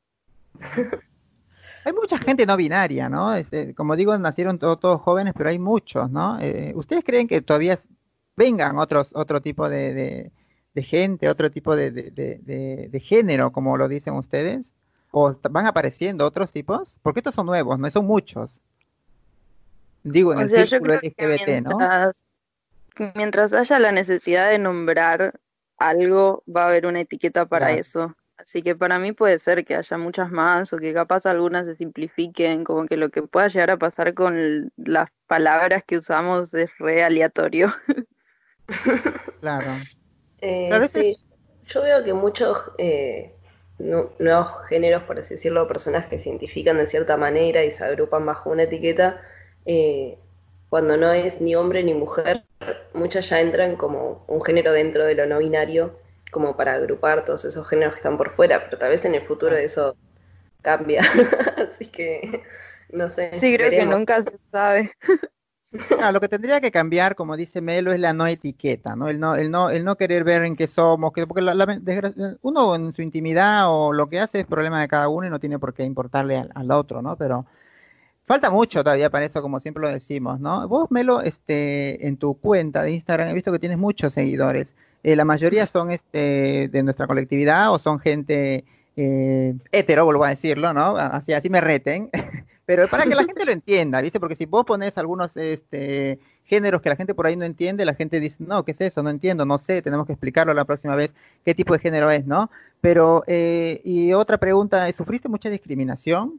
Hay mucha gente no binaria, ¿no? Como digo, nacieron todos jóvenes, pero hay muchos, ¿no? ¿Ustedes creen que todavía vengan otro tipo de gente, otro tipo de género, como lo dicen ustedes? ¿O van apareciendo otros tipos? Porque estos son nuevos, ¿no? Son muchos. Digo, en O el sea, yo círculo creo que LGBT, ¿no? mientras haya la necesidad de nombrar algo, va a haber una etiqueta para Claro. eso. Así que para mí puede ser que haya muchas más o que capaz algunas se simplifiquen, como que lo que pueda llegar a pasar con las palabras que usamos es re aleatorio. Claro. Claro, Sí, yo veo que muchos nuevos géneros, por así decirlo, personas que se identifican de cierta manera y se agrupan bajo una etiqueta, eh, cuando no es ni hombre ni mujer, muchas ya entran como un género dentro de lo no binario, como para agrupar todos esos géneros que están por fuera, pero tal vez en el futuro eso cambia. Así que, no sé, Sí, creo que veremos. nunca se sabe. Lo que tendría que cambiar, como dice Melo, es la no etiqueta, ¿no? El no querer ver en qué somos, porque uno en su intimidad o lo que hace es problema de cada uno y no tiene por qué importarle al otro, ¿no? Pero falta mucho todavía para eso, como siempre lo decimos, ¿no? Vos, Melo, en tu cuenta de Instagram he visto que tienes muchos seguidores. La mayoría son de nuestra colectividad o son gente hetero, vuelvo a decirlo, ¿no? Así me reten. Pero para que la gente lo entienda, ¿viste? Porque si vos pones algunos géneros que la gente por ahí no entiende, la gente dice, no, ¿qué es eso? No entiendo, no sé, tenemos que explicarlo la próxima vez qué tipo de género es, ¿no? Pero, y otra pregunta, ¿sufriste mucha discriminación?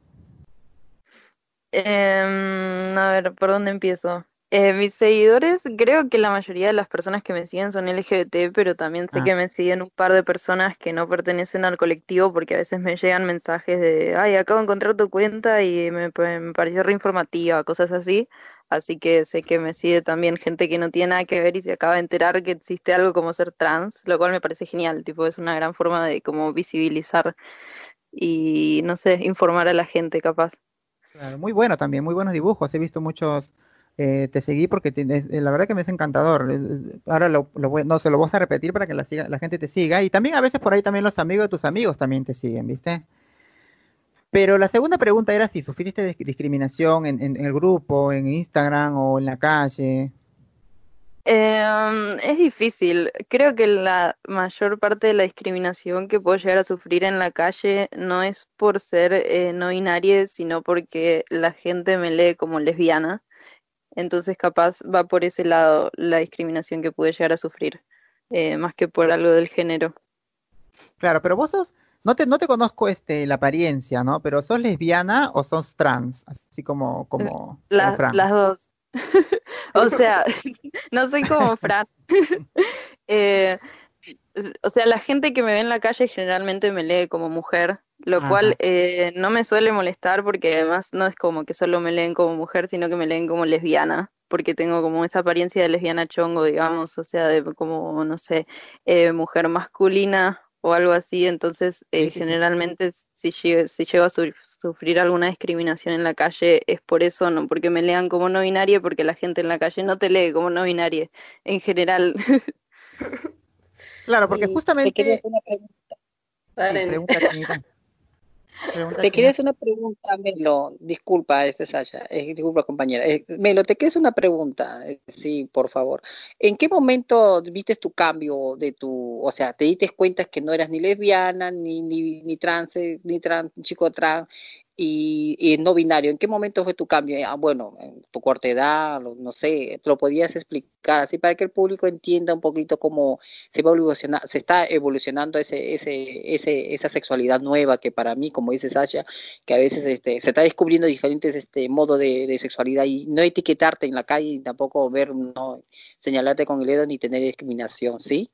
A ver, ¿por dónde empiezo? Mis seguidores, creo que la mayoría de las personas que me siguen son LGBT, pero también sé Ah, que me siguen un par de personas que no pertenecen al colectivo porque a veces me llegan mensajes de, ay, acabo de encontrar tu cuenta y me pareció re informativa, cosas así. Así que sé que me sigue también gente que no tiene nada que ver y se acaba de enterar que existe algo como ser trans, lo cual me parece genial, tipo, es una gran forma de como visibilizar y, no sé, informar a la gente capaz. claro, muy bueno también, muy buenos dibujos. He visto muchos, te seguí porque la verdad que me es encantador. Ahora no se lo vas a repetir para que la gente te siga. Y también a veces por ahí también los amigos de tus amigos también te siguen, ¿viste? Pero la segunda pregunta era si sufriste discriminación en el grupo, en Instagram o en la calle. Es difícil. Creo que la mayor parte de la discriminación que puedo llegar a sufrir en la calle no es por ser no binaria, sino porque la gente me lee como lesbiana. Entonces, capaz va por ese lado la discriminación que pude llegar a sufrir, más que por algo del género. Claro, pero vos no te conozco la apariencia, ¿no? Pero ¿sos lesbiana o sos trans? Así como Fran. Las dos. O sea, no soy como Fran. Eh, o sea, la gente que me ve en la calle generalmente me lee como mujer, lo cual Ajá. no me suele molestar porque además no es como que solo me leen como mujer, sino que me leen como lesbiana, porque tengo como esa apariencia de lesbiana chongo, digamos, o sea, de como, no sé, mujer masculina o algo así. Entonces Sí, sí, sí. generalmente si llego a sufrir alguna discriminación en la calle es por eso, no porque me lean como no binaria, porque la gente en la calle no te lee como no binaria en general. Claro, porque Y te quería justamente, hacer una pregunta. sí, Paren. pregunta chinita, pregunta Te quería china. hacer una pregunta, Melo. Disculpa, Sasha. Disculpa, compañera. Melo, te quería hacer una pregunta. Sí, por favor. ¿En qué momento viste tu cambio o sea, te diste cuenta que no eras ni lesbiana, ni trans, ni chico trans y no binario? ¿En qué momento fue tu cambio? Bueno, en tu corta edad, no sé, te lo podías explicar así para que el público entienda un poquito cómo se está evolucionando esa sexualidad nueva que para mí, como dice Sasha, que a veces se está descubriendo diferentes modos de sexualidad y no etiquetarte en la calle y tampoco no señalarte con el dedo ni tener discriminación, ¿sí?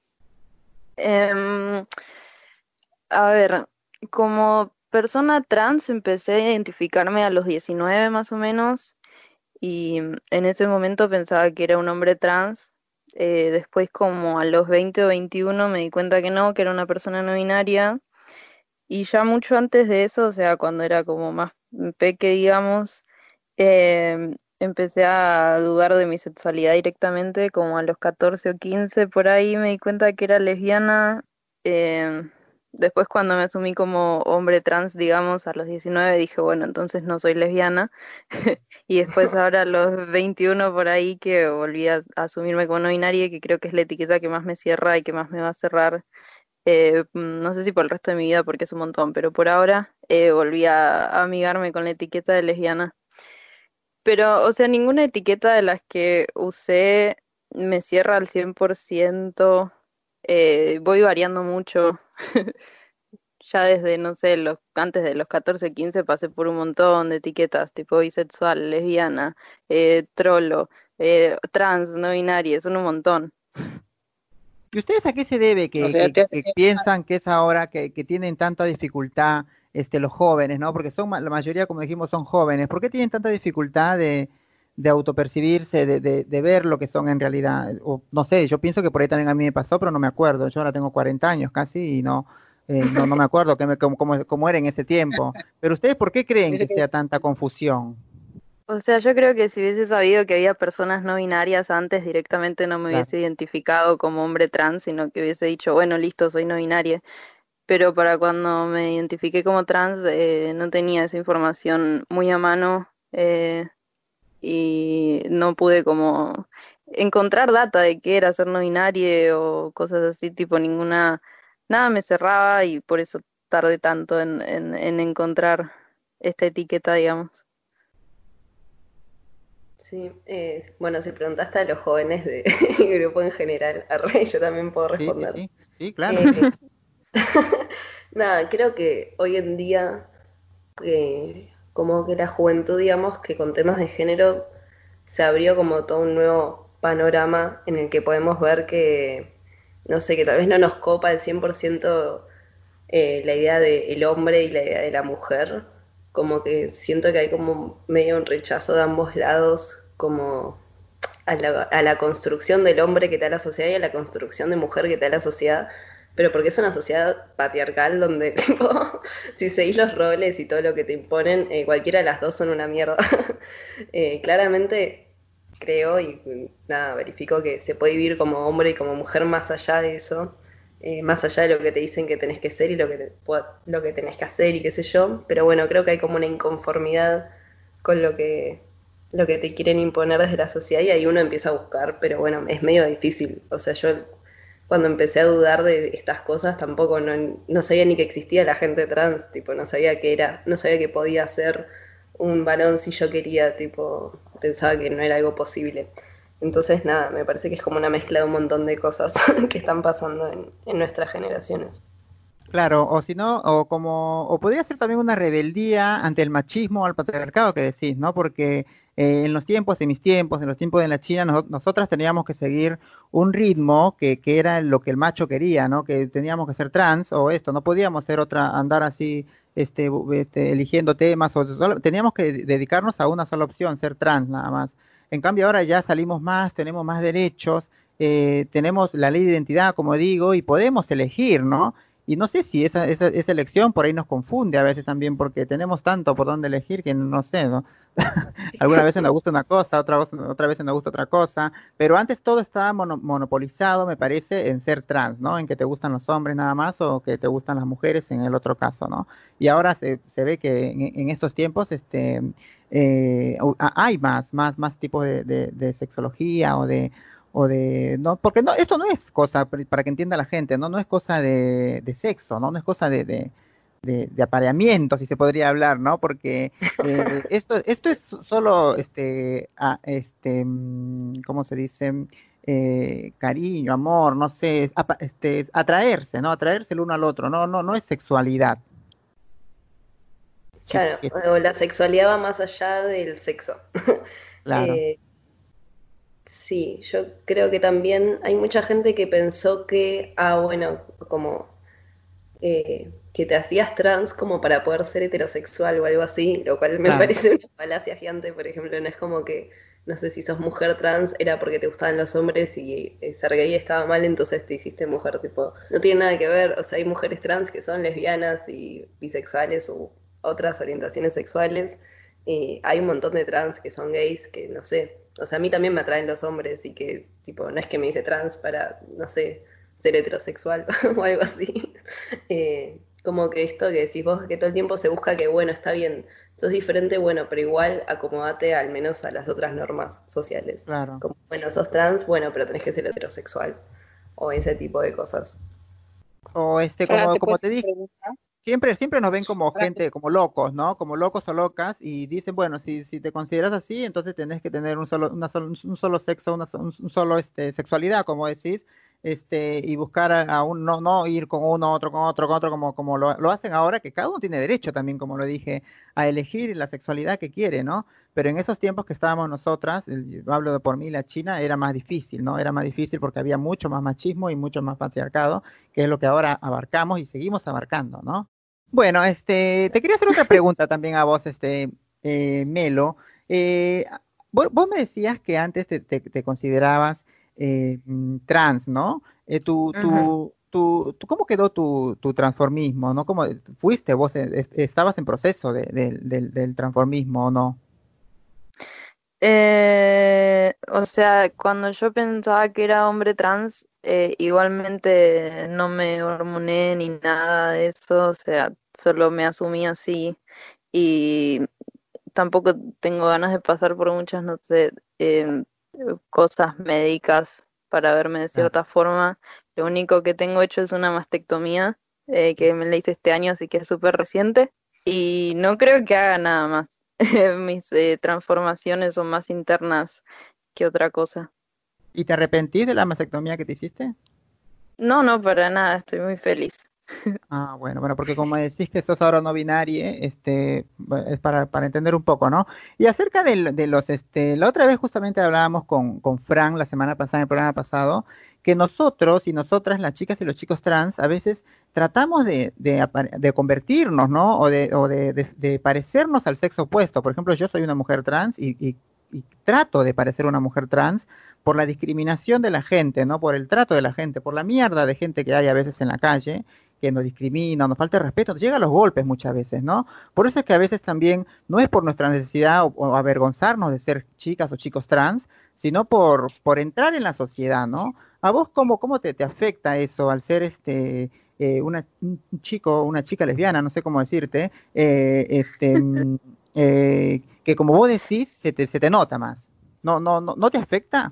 Em, a ver, como persona trans empecé a identificarme a los 19 más o menos y en ese momento pensaba que era un hombre trans. Después como a los 20 o 21 me di cuenta que no, que era una persona no binaria. Y ya mucho antes de eso, o sea, cuando era como más peque, digamos, empecé a dudar de mi sexualidad directamente, como a los 14 o 15 por ahí me di cuenta que era lesbiana. em, Después cuando me asumí como hombre trans, digamos, a los 19 dije, bueno, entonces no soy lesbiana. Y después ahora a los 21 por ahí que volví a asumirme como no binaria, que creo que es la etiqueta que más me cierra y que más me va a cerrar. No sé si por el resto de mi vida, porque es un montón, pero por ahora volví a amigarme con la etiqueta de lesbiana. Pero, o sea, ninguna etiqueta de las que usé me cierra al 100%. Voy variando mucho. Ya desde, no sé, antes de los 14 15 pasé por un montón de etiquetas, tipo bisexual, lesbiana, trolo, trans, no binaria, son un montón. ¿Y ustedes a qué se debe O que, sea, que- que piensan que es ahora que tienen tanta dificultad los jóvenes, ¿no? Porque la mayoría, como dijimos, son jóvenes. ¿Por qué tienen tanta dificultad de autopercibirse, de ver lo que son en realidad? O, no sé, yo pienso que por ahí también a mí me pasó, pero no me acuerdo. Yo ahora tengo 40 años casi y no me acuerdo cómo era en ese tiempo. Pero ustedes, ¿por qué creen dice que que sea tanta confusión? O sea, yo creo que si hubiese sabido que había personas no binarias antes, directamente no me Claro. hubiese identificado como hombre trans, sino que hubiese dicho, bueno, listo, soy no binaria. Pero para cuando me identifiqué como trans, no tenía esa información muy a mano, y no pude como encontrar data de qué era ser no binario o cosas así, tipo nada me cerraba y por eso tardé tanto en encontrar esta etiqueta, digamos. Sí, bueno, si preguntaste a los jóvenes del grupo en general, yo también puedo Sí, sí, responder. sí, sí, claro. Eh, Nada, creo que hoy en día, como que la juventud, digamos, que con temas de género se abrió como todo un nuevo panorama en el que podemos ver que, no sé, que tal vez no nos copa el 100% la idea del hombre y la idea de la mujer. Como que siento que hay como medio un rechazo de ambos lados, como a la construcción del hombre que te da la sociedad y a la construcción de mujer que te da la sociedad, pero porque es una sociedad patriarcal donde, tipo, si seguís los roles y todo lo que te imponen, cualquiera de las dos son una mierda. Claramente creo y nada, verifico que se puede vivir como hombre y como mujer más allá de eso, más allá de lo que te dicen que tenés que ser y lo que tenés que hacer y qué sé yo, pero bueno, creo que hay como una inconformidad con lo que te quieren imponer desde la sociedad y ahí uno empieza a buscar, pero bueno, es medio difícil. O sea, yo cuando empecé a dudar de estas cosas tampoco no sabía ni que existía la gente trans, tipo, no sabía qué era, no sabía que podía ser un varón si yo quería, tipo, pensaba que no era algo posible. Entonces, nada, me parece que es como una mezcla de un montón de cosas que están pasando en nuestras generaciones. Claro, o si no, o podría ser también una rebeldía ante el machismo, al patriarcado que decís, ¿no? Porque en los tiempos, en mis tiempos, en los tiempos de la China, nosotras teníamos que seguir un ritmo que era lo que el macho quería, ¿no? Que teníamos que ser trans o esto, no podíamos ser otra, andar así, eligiendo temas, teníamos que dedicarnos a una sola opción, ser trans nada más. En cambio ahora ya salimos más, tenemos más derechos, tenemos la ley de identidad, como digo, y podemos elegir, ¿no? Y no sé si esa elección por ahí nos confunde a veces también, porque tenemos tanto por dónde elegir que no sé, ¿no? Algunas veces nos gusta una cosa, otra vez nos gusta otra cosa, pero antes todo estaba monopolizado, me parece, en ser trans, ¿no? En que te gustan los hombres nada más o que te gustan las mujeres en el otro caso, ¿no? Y ahora se ve que en estos tiempos hay más tipos de sexología no, porque no, esto no es cosa, para que entienda la gente, ¿no? No es cosa de sexo, ¿no? No es cosa de apareamiento, si se podría hablar, ¿no? Porque esto es solo, ¿cómo se dice? Cariño, amor, no sé, atraerse, ¿no? Atraerse el uno al otro, no es sexualidad. Claro, Que- o la sexualidad va más allá del sexo. claro, Sí, yo creo que también hay mucha gente que pensó que, bueno, como que te hacías trans como para poder ser heterosexual o algo así, lo cual me claro. parece una falacia gigante, por ejemplo, no es como que, no sé, si sos mujer trans era porque te gustaban los hombres y ser gay estaba mal, entonces te hiciste mujer, tipo, no tiene nada que ver, o sea, hay mujeres trans que son lesbianas y bisexuales u otras orientaciones sexuales, hay un montón de trans que son gays que, no sé, o sea, a mí también me atraen los hombres y que, tipo, no es que me hice trans para, no sé, ser heterosexual o algo así. Como que esto que decís vos, que todo el tiempo se busca que, bueno, está bien, sos diferente, bueno, pero igual acomodate al menos a las otras normas sociales. Claro. Como, bueno, sos trans, bueno, pero tenés que ser heterosexual. O ese tipo de cosas. O Ahora te puedo como hacer te una dije, pregunta. siempre nos ven como Ahora te- gente, como locos, ¿no? Como locos o locas y dicen, bueno, si te consideras así, entonces tenés que tener un solo sexo, un solo sexualidad, como decís, y buscar no ir con uno, otro, con otro, como lo hacen ahora, que cada uno tiene derecho también, como lo dije, a elegir la sexualidad que quiere, ¿no? Pero en esos tiempos que estábamos nosotras, yo hablo de por mí, la China, era más difícil, ¿no? Era más difícil porque había mucho más machismo y mucho más patriarcado, que es lo que ahora abarcamos y seguimos abarcando, ¿no? Bueno, te quería hacer otra pregunta también a vos, Melo. Eh, vos me decías que antes te considerabas trans, ¿no? Ujú. ¿Cómo quedó tu transformismo, ¿no? ¿Cómo fuiste vos? ¿Estabas en proceso del transformismo o no? O sea, cuando yo pensaba que era hombre trans, igualmente no me hormoné ni nada de eso, o sea, solo me asumí así y tampoco tengo ganas de pasar por muchas, no sé, cosas médicas para verme de Claro. cierta forma. Lo único que tengo hecho es una mastectomía, que me la hice este año, así que es súper reciente. Y no creo que haga nada más. Mis transformaciones son más internas que otra cosa. ¿Y te arrepentís de la mastectomía que te hiciste? No, no, para nada, estoy muy feliz. Ah, bueno, porque como decís que sos ahora no binario, es para entender un poco, ¿no? Y acerca la otra vez justamente hablábamos con Fran la semana pasada, en el programa pasado, que nosotros y nosotras, las chicas y los chicos trans, a veces tratamos de convertirnos, ¿no? O de parecernos al sexo opuesto. Por ejemplo, yo soy una mujer trans y trato de parecer una mujer trans por la discriminación de la gente, ¿no? Por el trato de la gente, por la mierda de gente que hay a veces en la calle que nos discrimina, nos falta el respeto, nos llega a los golpes muchas veces, ¿no? Por eso es que a veces también no es por nuestra necesidad o avergonzarnos de ser chicas o chicos trans, sino por entrar en la sociedad, ¿no? ¿A vos cómo te afecta eso al ser un chico, una chica lesbiana, no sé cómo decirte, que como vos decís, se te nota más? ¿No te afecta?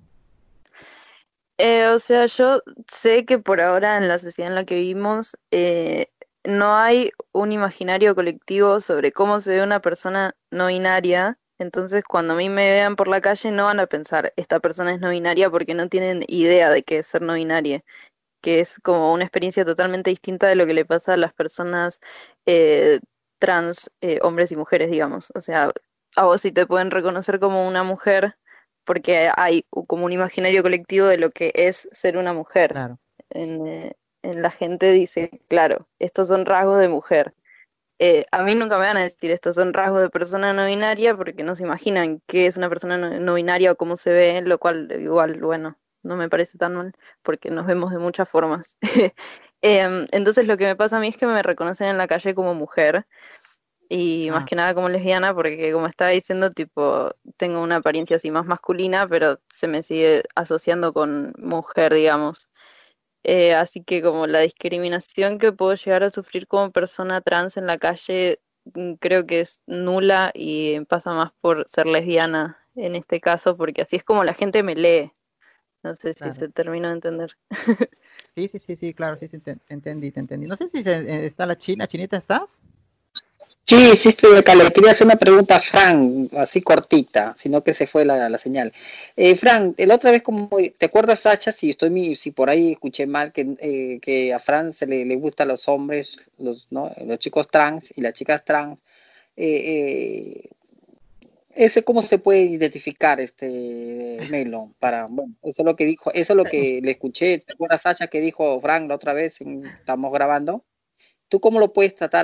O sea, yo sé que por ahora en la sociedad en la que vivimos no hay un imaginario colectivo sobre cómo se ve una persona no binaria. Entonces, cuando a mí me vean por la calle, no van a pensar, esta persona es no binaria porque no tienen idea de qué es ser no binaria, que es como una experiencia totalmente distinta de lo que le pasa a las personas eh, trans, hombres y mujeres, digamos. O sea, a vos sí te pueden reconocer como una mujer porque hay como un imaginario colectivo de lo que es ser una mujer. Claro. En la gente dice, claro, estos son rasgos de mujer. A mí nunca me van a decir estos son rasgos de persona no binaria porque no se imaginan qué es una persona no binaria o cómo se ve, lo cual igual, bueno, no me parece tan mal porque nos vemos de muchas formas. Entonces lo que me pasa a mí es que me reconocen en la calle como mujer y más Ah, que nada como lesbiana porque como estaba diciendo, tipo, tengo una apariencia así más masculina, pero se me sigue asociando con mujer, digamos. Así que como la discriminación que puedo llegar a sufrir como persona trans en la calle, creo que es nula y pasa más por ser lesbiana en este caso, porque así es como la gente me lee. No sé si claro. se terminó de entender. Sí, sí, sí, sí, claro, sí, sí, te entendí. No sé si está la chinita, ¿estás? Sí, sí estoy acá. Le quería hacer una pregunta a Fran, así cortita, sino que se fue la señal. Fran, la otra vez, como te acuerdas, Sacha, si por ahí escuché mal, que a Fran le gustan los hombres, ¿no? Los chicos trans y las chicas trans. Eh, eh, ese cómo se puede identificar, Melo, bueno, eso es lo que dijo, eso es lo que le escuché. ¿Te acuerdas, Sacha, que dijo Fran la otra vez? Estamos grabando. ¿Tú cómo lo puedes tratar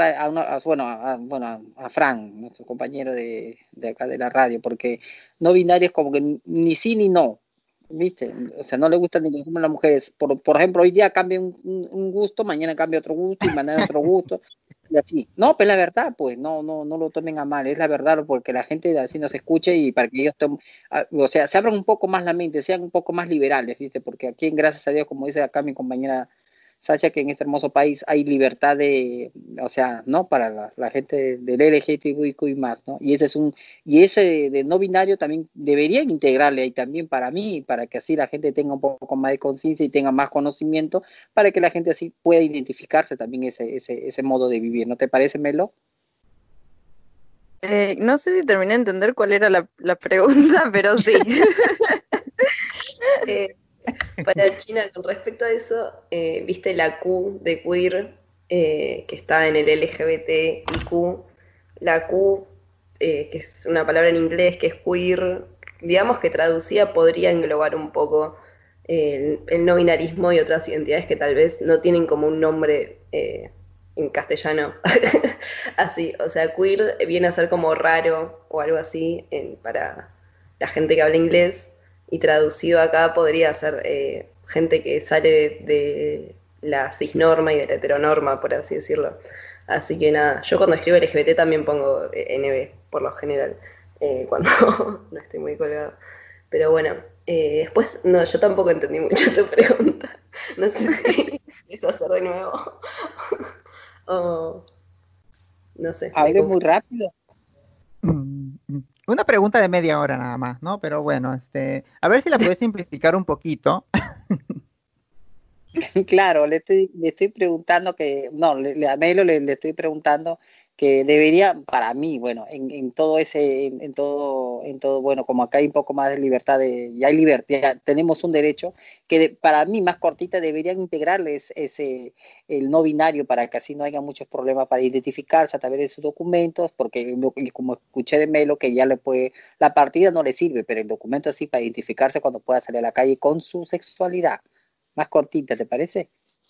a Fran, nuestro compañero de acá de la radio? Porque no binario es como que ni sí ni no, ¿viste? O sea, no le gustan ni los hombres ni las mujeres. Por ejemplo, hoy día cambia un gusto, mañana cambia otro gusto y mañana otro gusto, y así. No, pero la verdad, pues, no lo tomen a mal, es la verdad, porque la gente así nos escuche y para que ellos o sea, se abran un poco más la mente, sean un poco más liberales, ¿viste? Porque aquí, gracias a Dios, como dice acá mi compañera Sacha, que en este hermoso país hay libertad o sea, ¿no? Para la gente del LGTBIQ y más, ¿no? Y ese de no binario también deberían integrarle ahí también para mí, para que así la gente tenga un poco más de conciencia y tenga más conocimiento, para que la gente así pueda identificarse también ese modo de vivir, ¿no te parece, Melo? No sé si terminé de entender cuál era la pregunta, pero sí. Eh, para China, con respecto a eso, viste la Q de queer, que está en el LGBTIQ, la Q, que es una palabra en inglés que es queer, digamos que traducida podría englobar un poco el no binarismo y otras identidades que tal vez no tienen como un nombre en castellano. Así, o sea, queer viene a ser como raro o algo así para la gente que habla inglés y traducido acá podría ser gente que sale de la cisnorma y de la heteronorma, por así decirlo. Así que nada, yo cuando escribo LGBT también pongo NB, por lo general. cuando no estoy muy colgado. Pero bueno, después, no, yo tampoco entendí mucho tu pregunta. No sé si quieres hacer de nuevo. O, no sé. Hablé muy rápido. Una pregunta de media hora nada más, ¿no? Pero bueno, a ver si la puedes simplificar un poquito. Claro, le estoy preguntando que, no, a Melo le estoy preguntando que debería, para mí, bueno, en todo ese, en todo, bueno, como acá hay un poco más de libertad, ya hay libertad, ya tenemos un derecho, que para mí, más cortita, deberían integrarles el no binario para que así no haya muchos problemas para identificarse a través de sus documentos, porque como escuché de Melo, que ya le puede, la partida no le sirve, pero el documento sí para identificarse cuando pueda salir a la calle con su sexualidad. Más cortita, ¿te parece?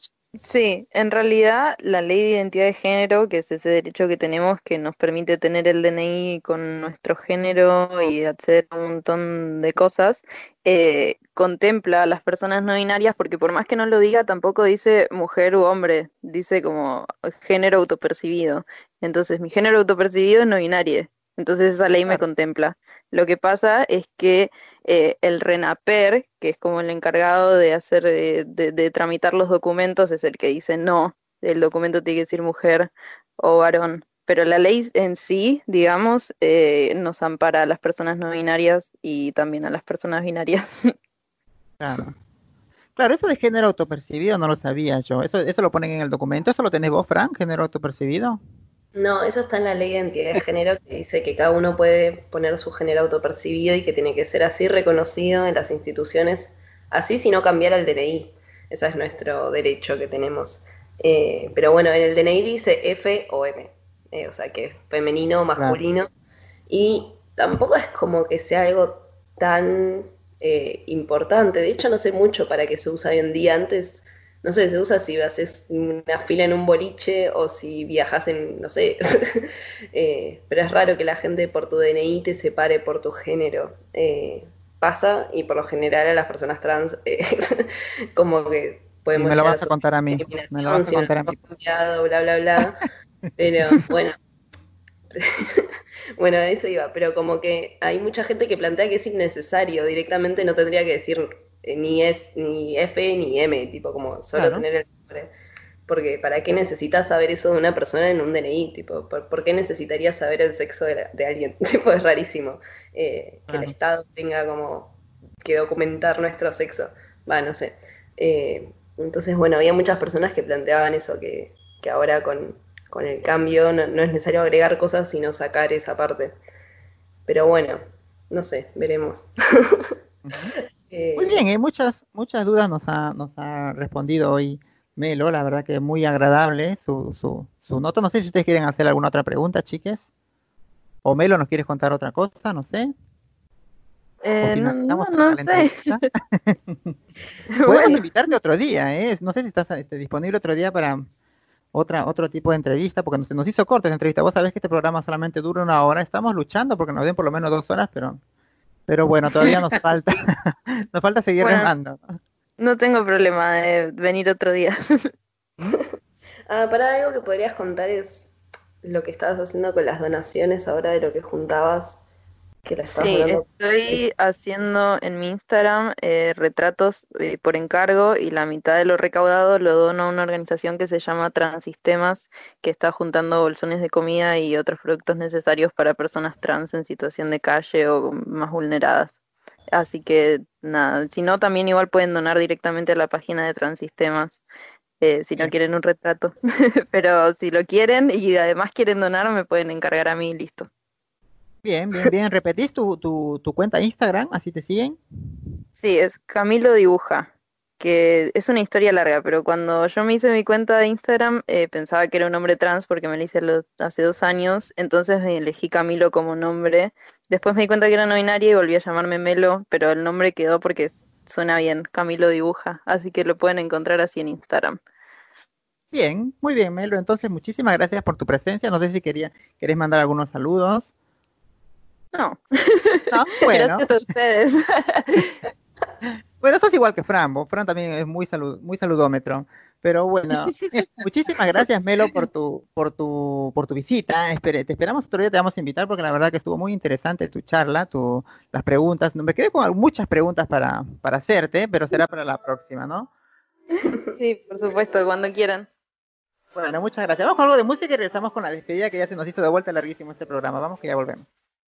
Sí, en realidad la ley de identidad de género, que es ese derecho que tenemos que nos permite tener el DNI con nuestro género y acceder a un montón de cosas, contempla a las personas no binarias porque por más que no lo diga, tampoco dice mujer u hombre, dice como género autopercibido. Entonces mi género autopercibido es no binario, entonces esa ley me contempla. Lo que pasa es que el RENAPER, que es como el encargado de hacer, de tramitar los documentos, es el que dice no, el documento tiene que decir mujer o varón. Pero la ley en sí, digamos, nos ampara a las personas no binarias y también a las personas binarias. Claro. Claro, eso de género autopercibido no lo sabía yo. Eso lo ponen en el documento. ¿Eso lo tenés vos, Fran? ¿Género autopercibido? No, eso está en la ley de identidad de género que dice que cada uno puede poner su género autopercibido y que tiene que ser así reconocido en las instituciones, así si no cambiara el DNI. Ese es nuestro derecho que tenemos. Pero bueno, en el DNI dice F o M, o sea que es femenino o masculino. Y tampoco es como que sea algo tan importante. De hecho, no sé mucho para qué se usa hoy en día. Antes, no sé, se usa si haces una fila en un boliche o si viajas en, no sé. Pero es raro que la gente por tu DNI te separe por tu género. Pasa y por lo general a las personas trans como que Y podemos me lo llegar vas a contar a mí. Me lo discriminación vas a si no contar a hemos mí. cambiado, bla, bla, bla. Pero bueno. Bueno, a eso iba, pero como que hay mucha gente que plantea que es innecesario, directamente no tendría que decir ni F ni M, tipo como solo Claro. tener el nombre. Porque ¿para qué necesitas saber eso de una persona en un DNI? Tipo, ¿por qué necesitarías saber el sexo de alguien? Tipo, es rarísimo que el Claro. Estado tenga como que documentar nuestro sexo. Va, no sé. Entonces, bueno, había muchas personas que planteaban eso, que ahora con el cambio no es necesario agregar cosas, sino sacar esa parte. Pero bueno, no sé, veremos. Ujú. Eh, Muy bien, muchas dudas nos ha respondido hoy Melo. La verdad que muy agradable su nota. No sé si ustedes quieren hacer alguna otra pregunta, chiques. O Melo, ¿nos quieres contar otra cosa? No sé. O finalizamos acá No la sé. entrevista. Podemos Bueno, invitarte otro día, ¿eh? No sé si estás disponible otro día para otro tipo de entrevista, porque nos hizo corta esa entrevista. Vos sabés que este programa solamente dura una hora. Estamos luchando porque nos den por lo menos 2 horas, pero bueno, todavía nos falta, nos falta seguir bueno, remando. no tengo problema de venir otro día. ¿Mm? para algo que podrías contar es lo que estabas haciendo con las donaciones ahora de lo que juntabas, que lo estabas Sí, donando. estoy haciendo en mi Instagram retratos por encargo y la mitad de lo recaudado lo dono a una organización que se llama Transistemas, que está juntando bolsones de comida y otros productos necesarios para personas trans en situación de calle o más vulneradas. Así que nada, si no, también igual pueden donar directamente a la página de Transistemas. Si no Bien, quieren un retrato, pero si lo quieren y además quieren donar, me pueden encargar a mí y listo. bien, bien, bien. ¿Repetís tu cuenta de Instagram? ¿Así te siguen? Sí, es Camilo Dibuja, que es una historia larga, pero cuando yo me hice mi cuenta de Instagram pensaba que era un hombre trans porque me lo hice hace 2 años, entonces me elegí Camilo como nombre. Después me di cuenta que era no binaria y volví a llamarme Melo, pero el nombre quedó porque suena bien, Camilo Dibuja, así que lo pueden encontrar así en Instagram. Bien, muy bien, Melo. Entonces, muchísimas gracias por tu presencia. No sé si querés mandar algunos saludos. No, No, bueno. gracias a ustedes. Bueno, eso es igual que Fran. Fran también es muy saludómetro. Pero bueno, muchísimas gracias, Melo, por tu visita. Te esperamos otro día, te vamos a invitar porque la verdad que estuvo muy interesante tu charla, las preguntas. Me quedé con muchas preguntas para hacerte, pero será para la próxima, ¿no? Sí, por supuesto, cuando quieran. Bueno, muchas gracias. Vamos con algo de música y regresamos con la despedida que ya se nos hizo de vuelta larguísimo este programa. Vamos que ya volvemos.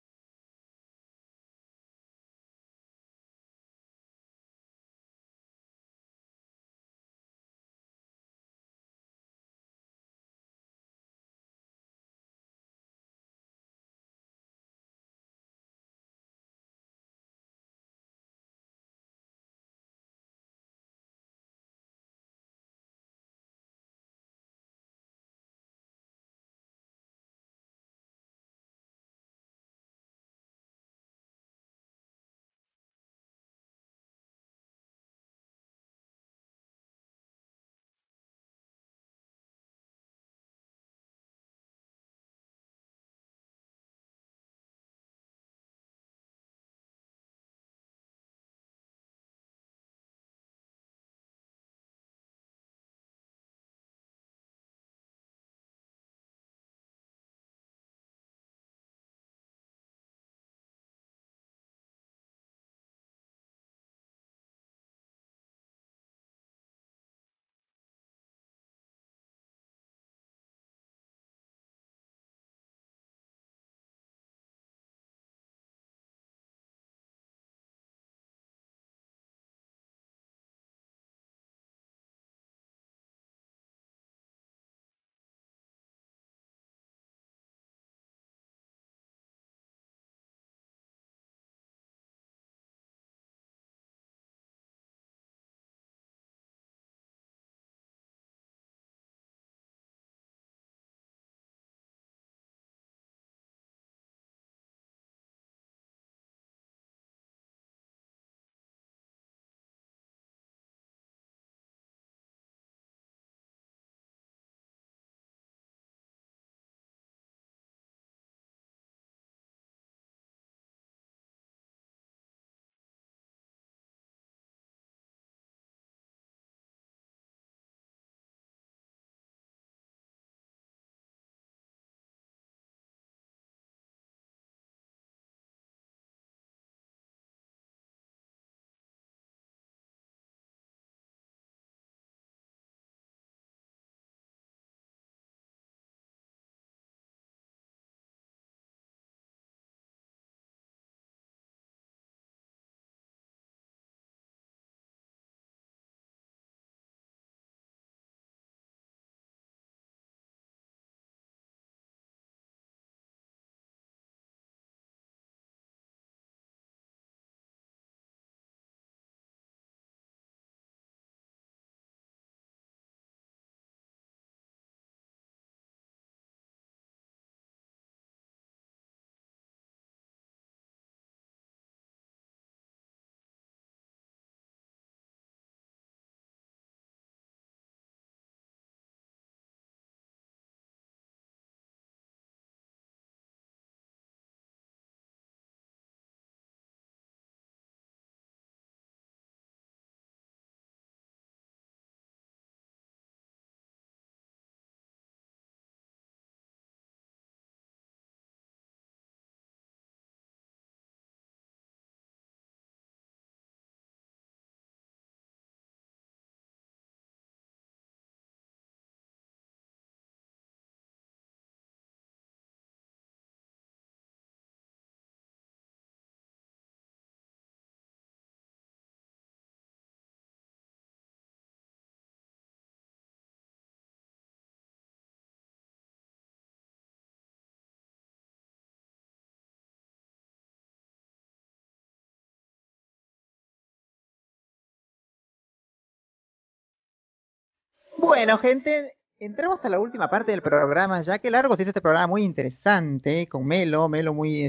Bueno, gente, entramos a la última parte del programa, ya que largo se hizo este programa muy interesante, con Melo muy,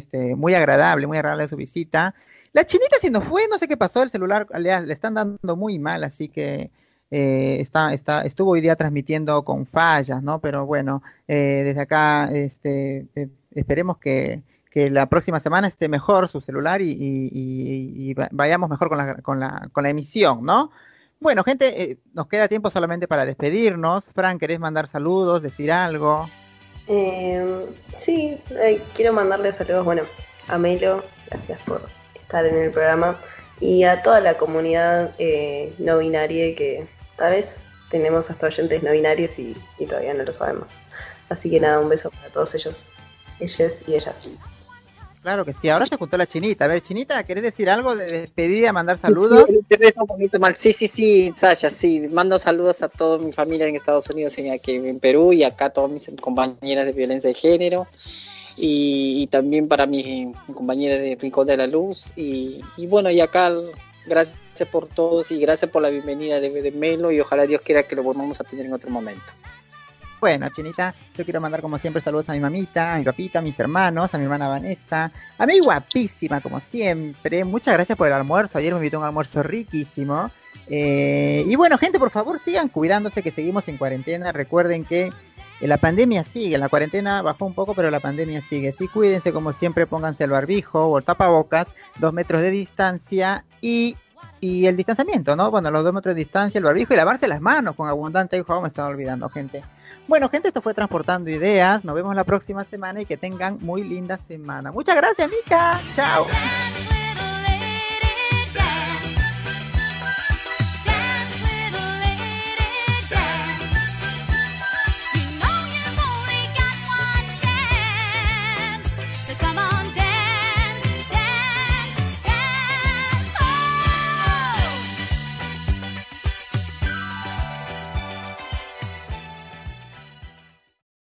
muy agradable su visita. La chinita se nos fue, no sé qué pasó, el celular le están dando muy mal, así que estuvo hoy día transmitiendo con fallas, ¿no? Pero bueno, desde acá, esperemos que la próxima semana esté mejor su celular y vayamos mejor con la emisión, ¿no? Bueno, gente, nos queda tiempo solamente para despedirnos. Fran, ¿querés mandar saludos, decir algo? Sí, quiero mandarle saludos, bueno, a Melo, gracias por estar en el programa, y a toda la comunidad no binaria, que tal vez tenemos hasta oyentes no binarios y todavía no lo sabemos. Así que nada, un beso para todos ellos y ellas. Claro que sí, ahora se juntó la Chinita. A ver, Chinita, ¿querés decir algo de despedida, mandar saludos? Sí, el internet está un poquito mal. Sí, Sasha, sí. Mando saludos a toda mi familia en Estados Unidos, aquí en Perú, y acá a todas mis compañeras de violencia de género. Y también para mi compañera de Rincón de la Luz. Y bueno, y acá, gracias por todos y gracias por la bienvenida de Melo. Y ojalá Dios quiera que lo volvamos a tener en otro momento. Bueno, Chinita, yo quiero mandar como siempre saludos a mi mamita, a mi papita, a mis hermanos, a mi hermana Vanessa, a mi guapísima como siempre. Muchas gracias por el almuerzo, ayer me invitó a un almuerzo riquísimo. Y bueno, gente, por favor sigan cuidándose, que seguimos en cuarentena. Recuerden que la pandemia sigue, la cuarentena bajó un poco, pero la pandemia sigue. Sí, cuídense como siempre, pónganse el barbijo o el tapabocas, 2 metros de distancia y el distanciamiento, ¿no? Bueno, los 2 metros de distancia, el barbijo y lavarse las manos con abundante agua. Me estaba olvidando, gente. Bueno, gente, esto fue Transportando Ideas. Nos vemos la próxima semana y que tengan muy linda semana. Muchas gracias, Mica. Chao.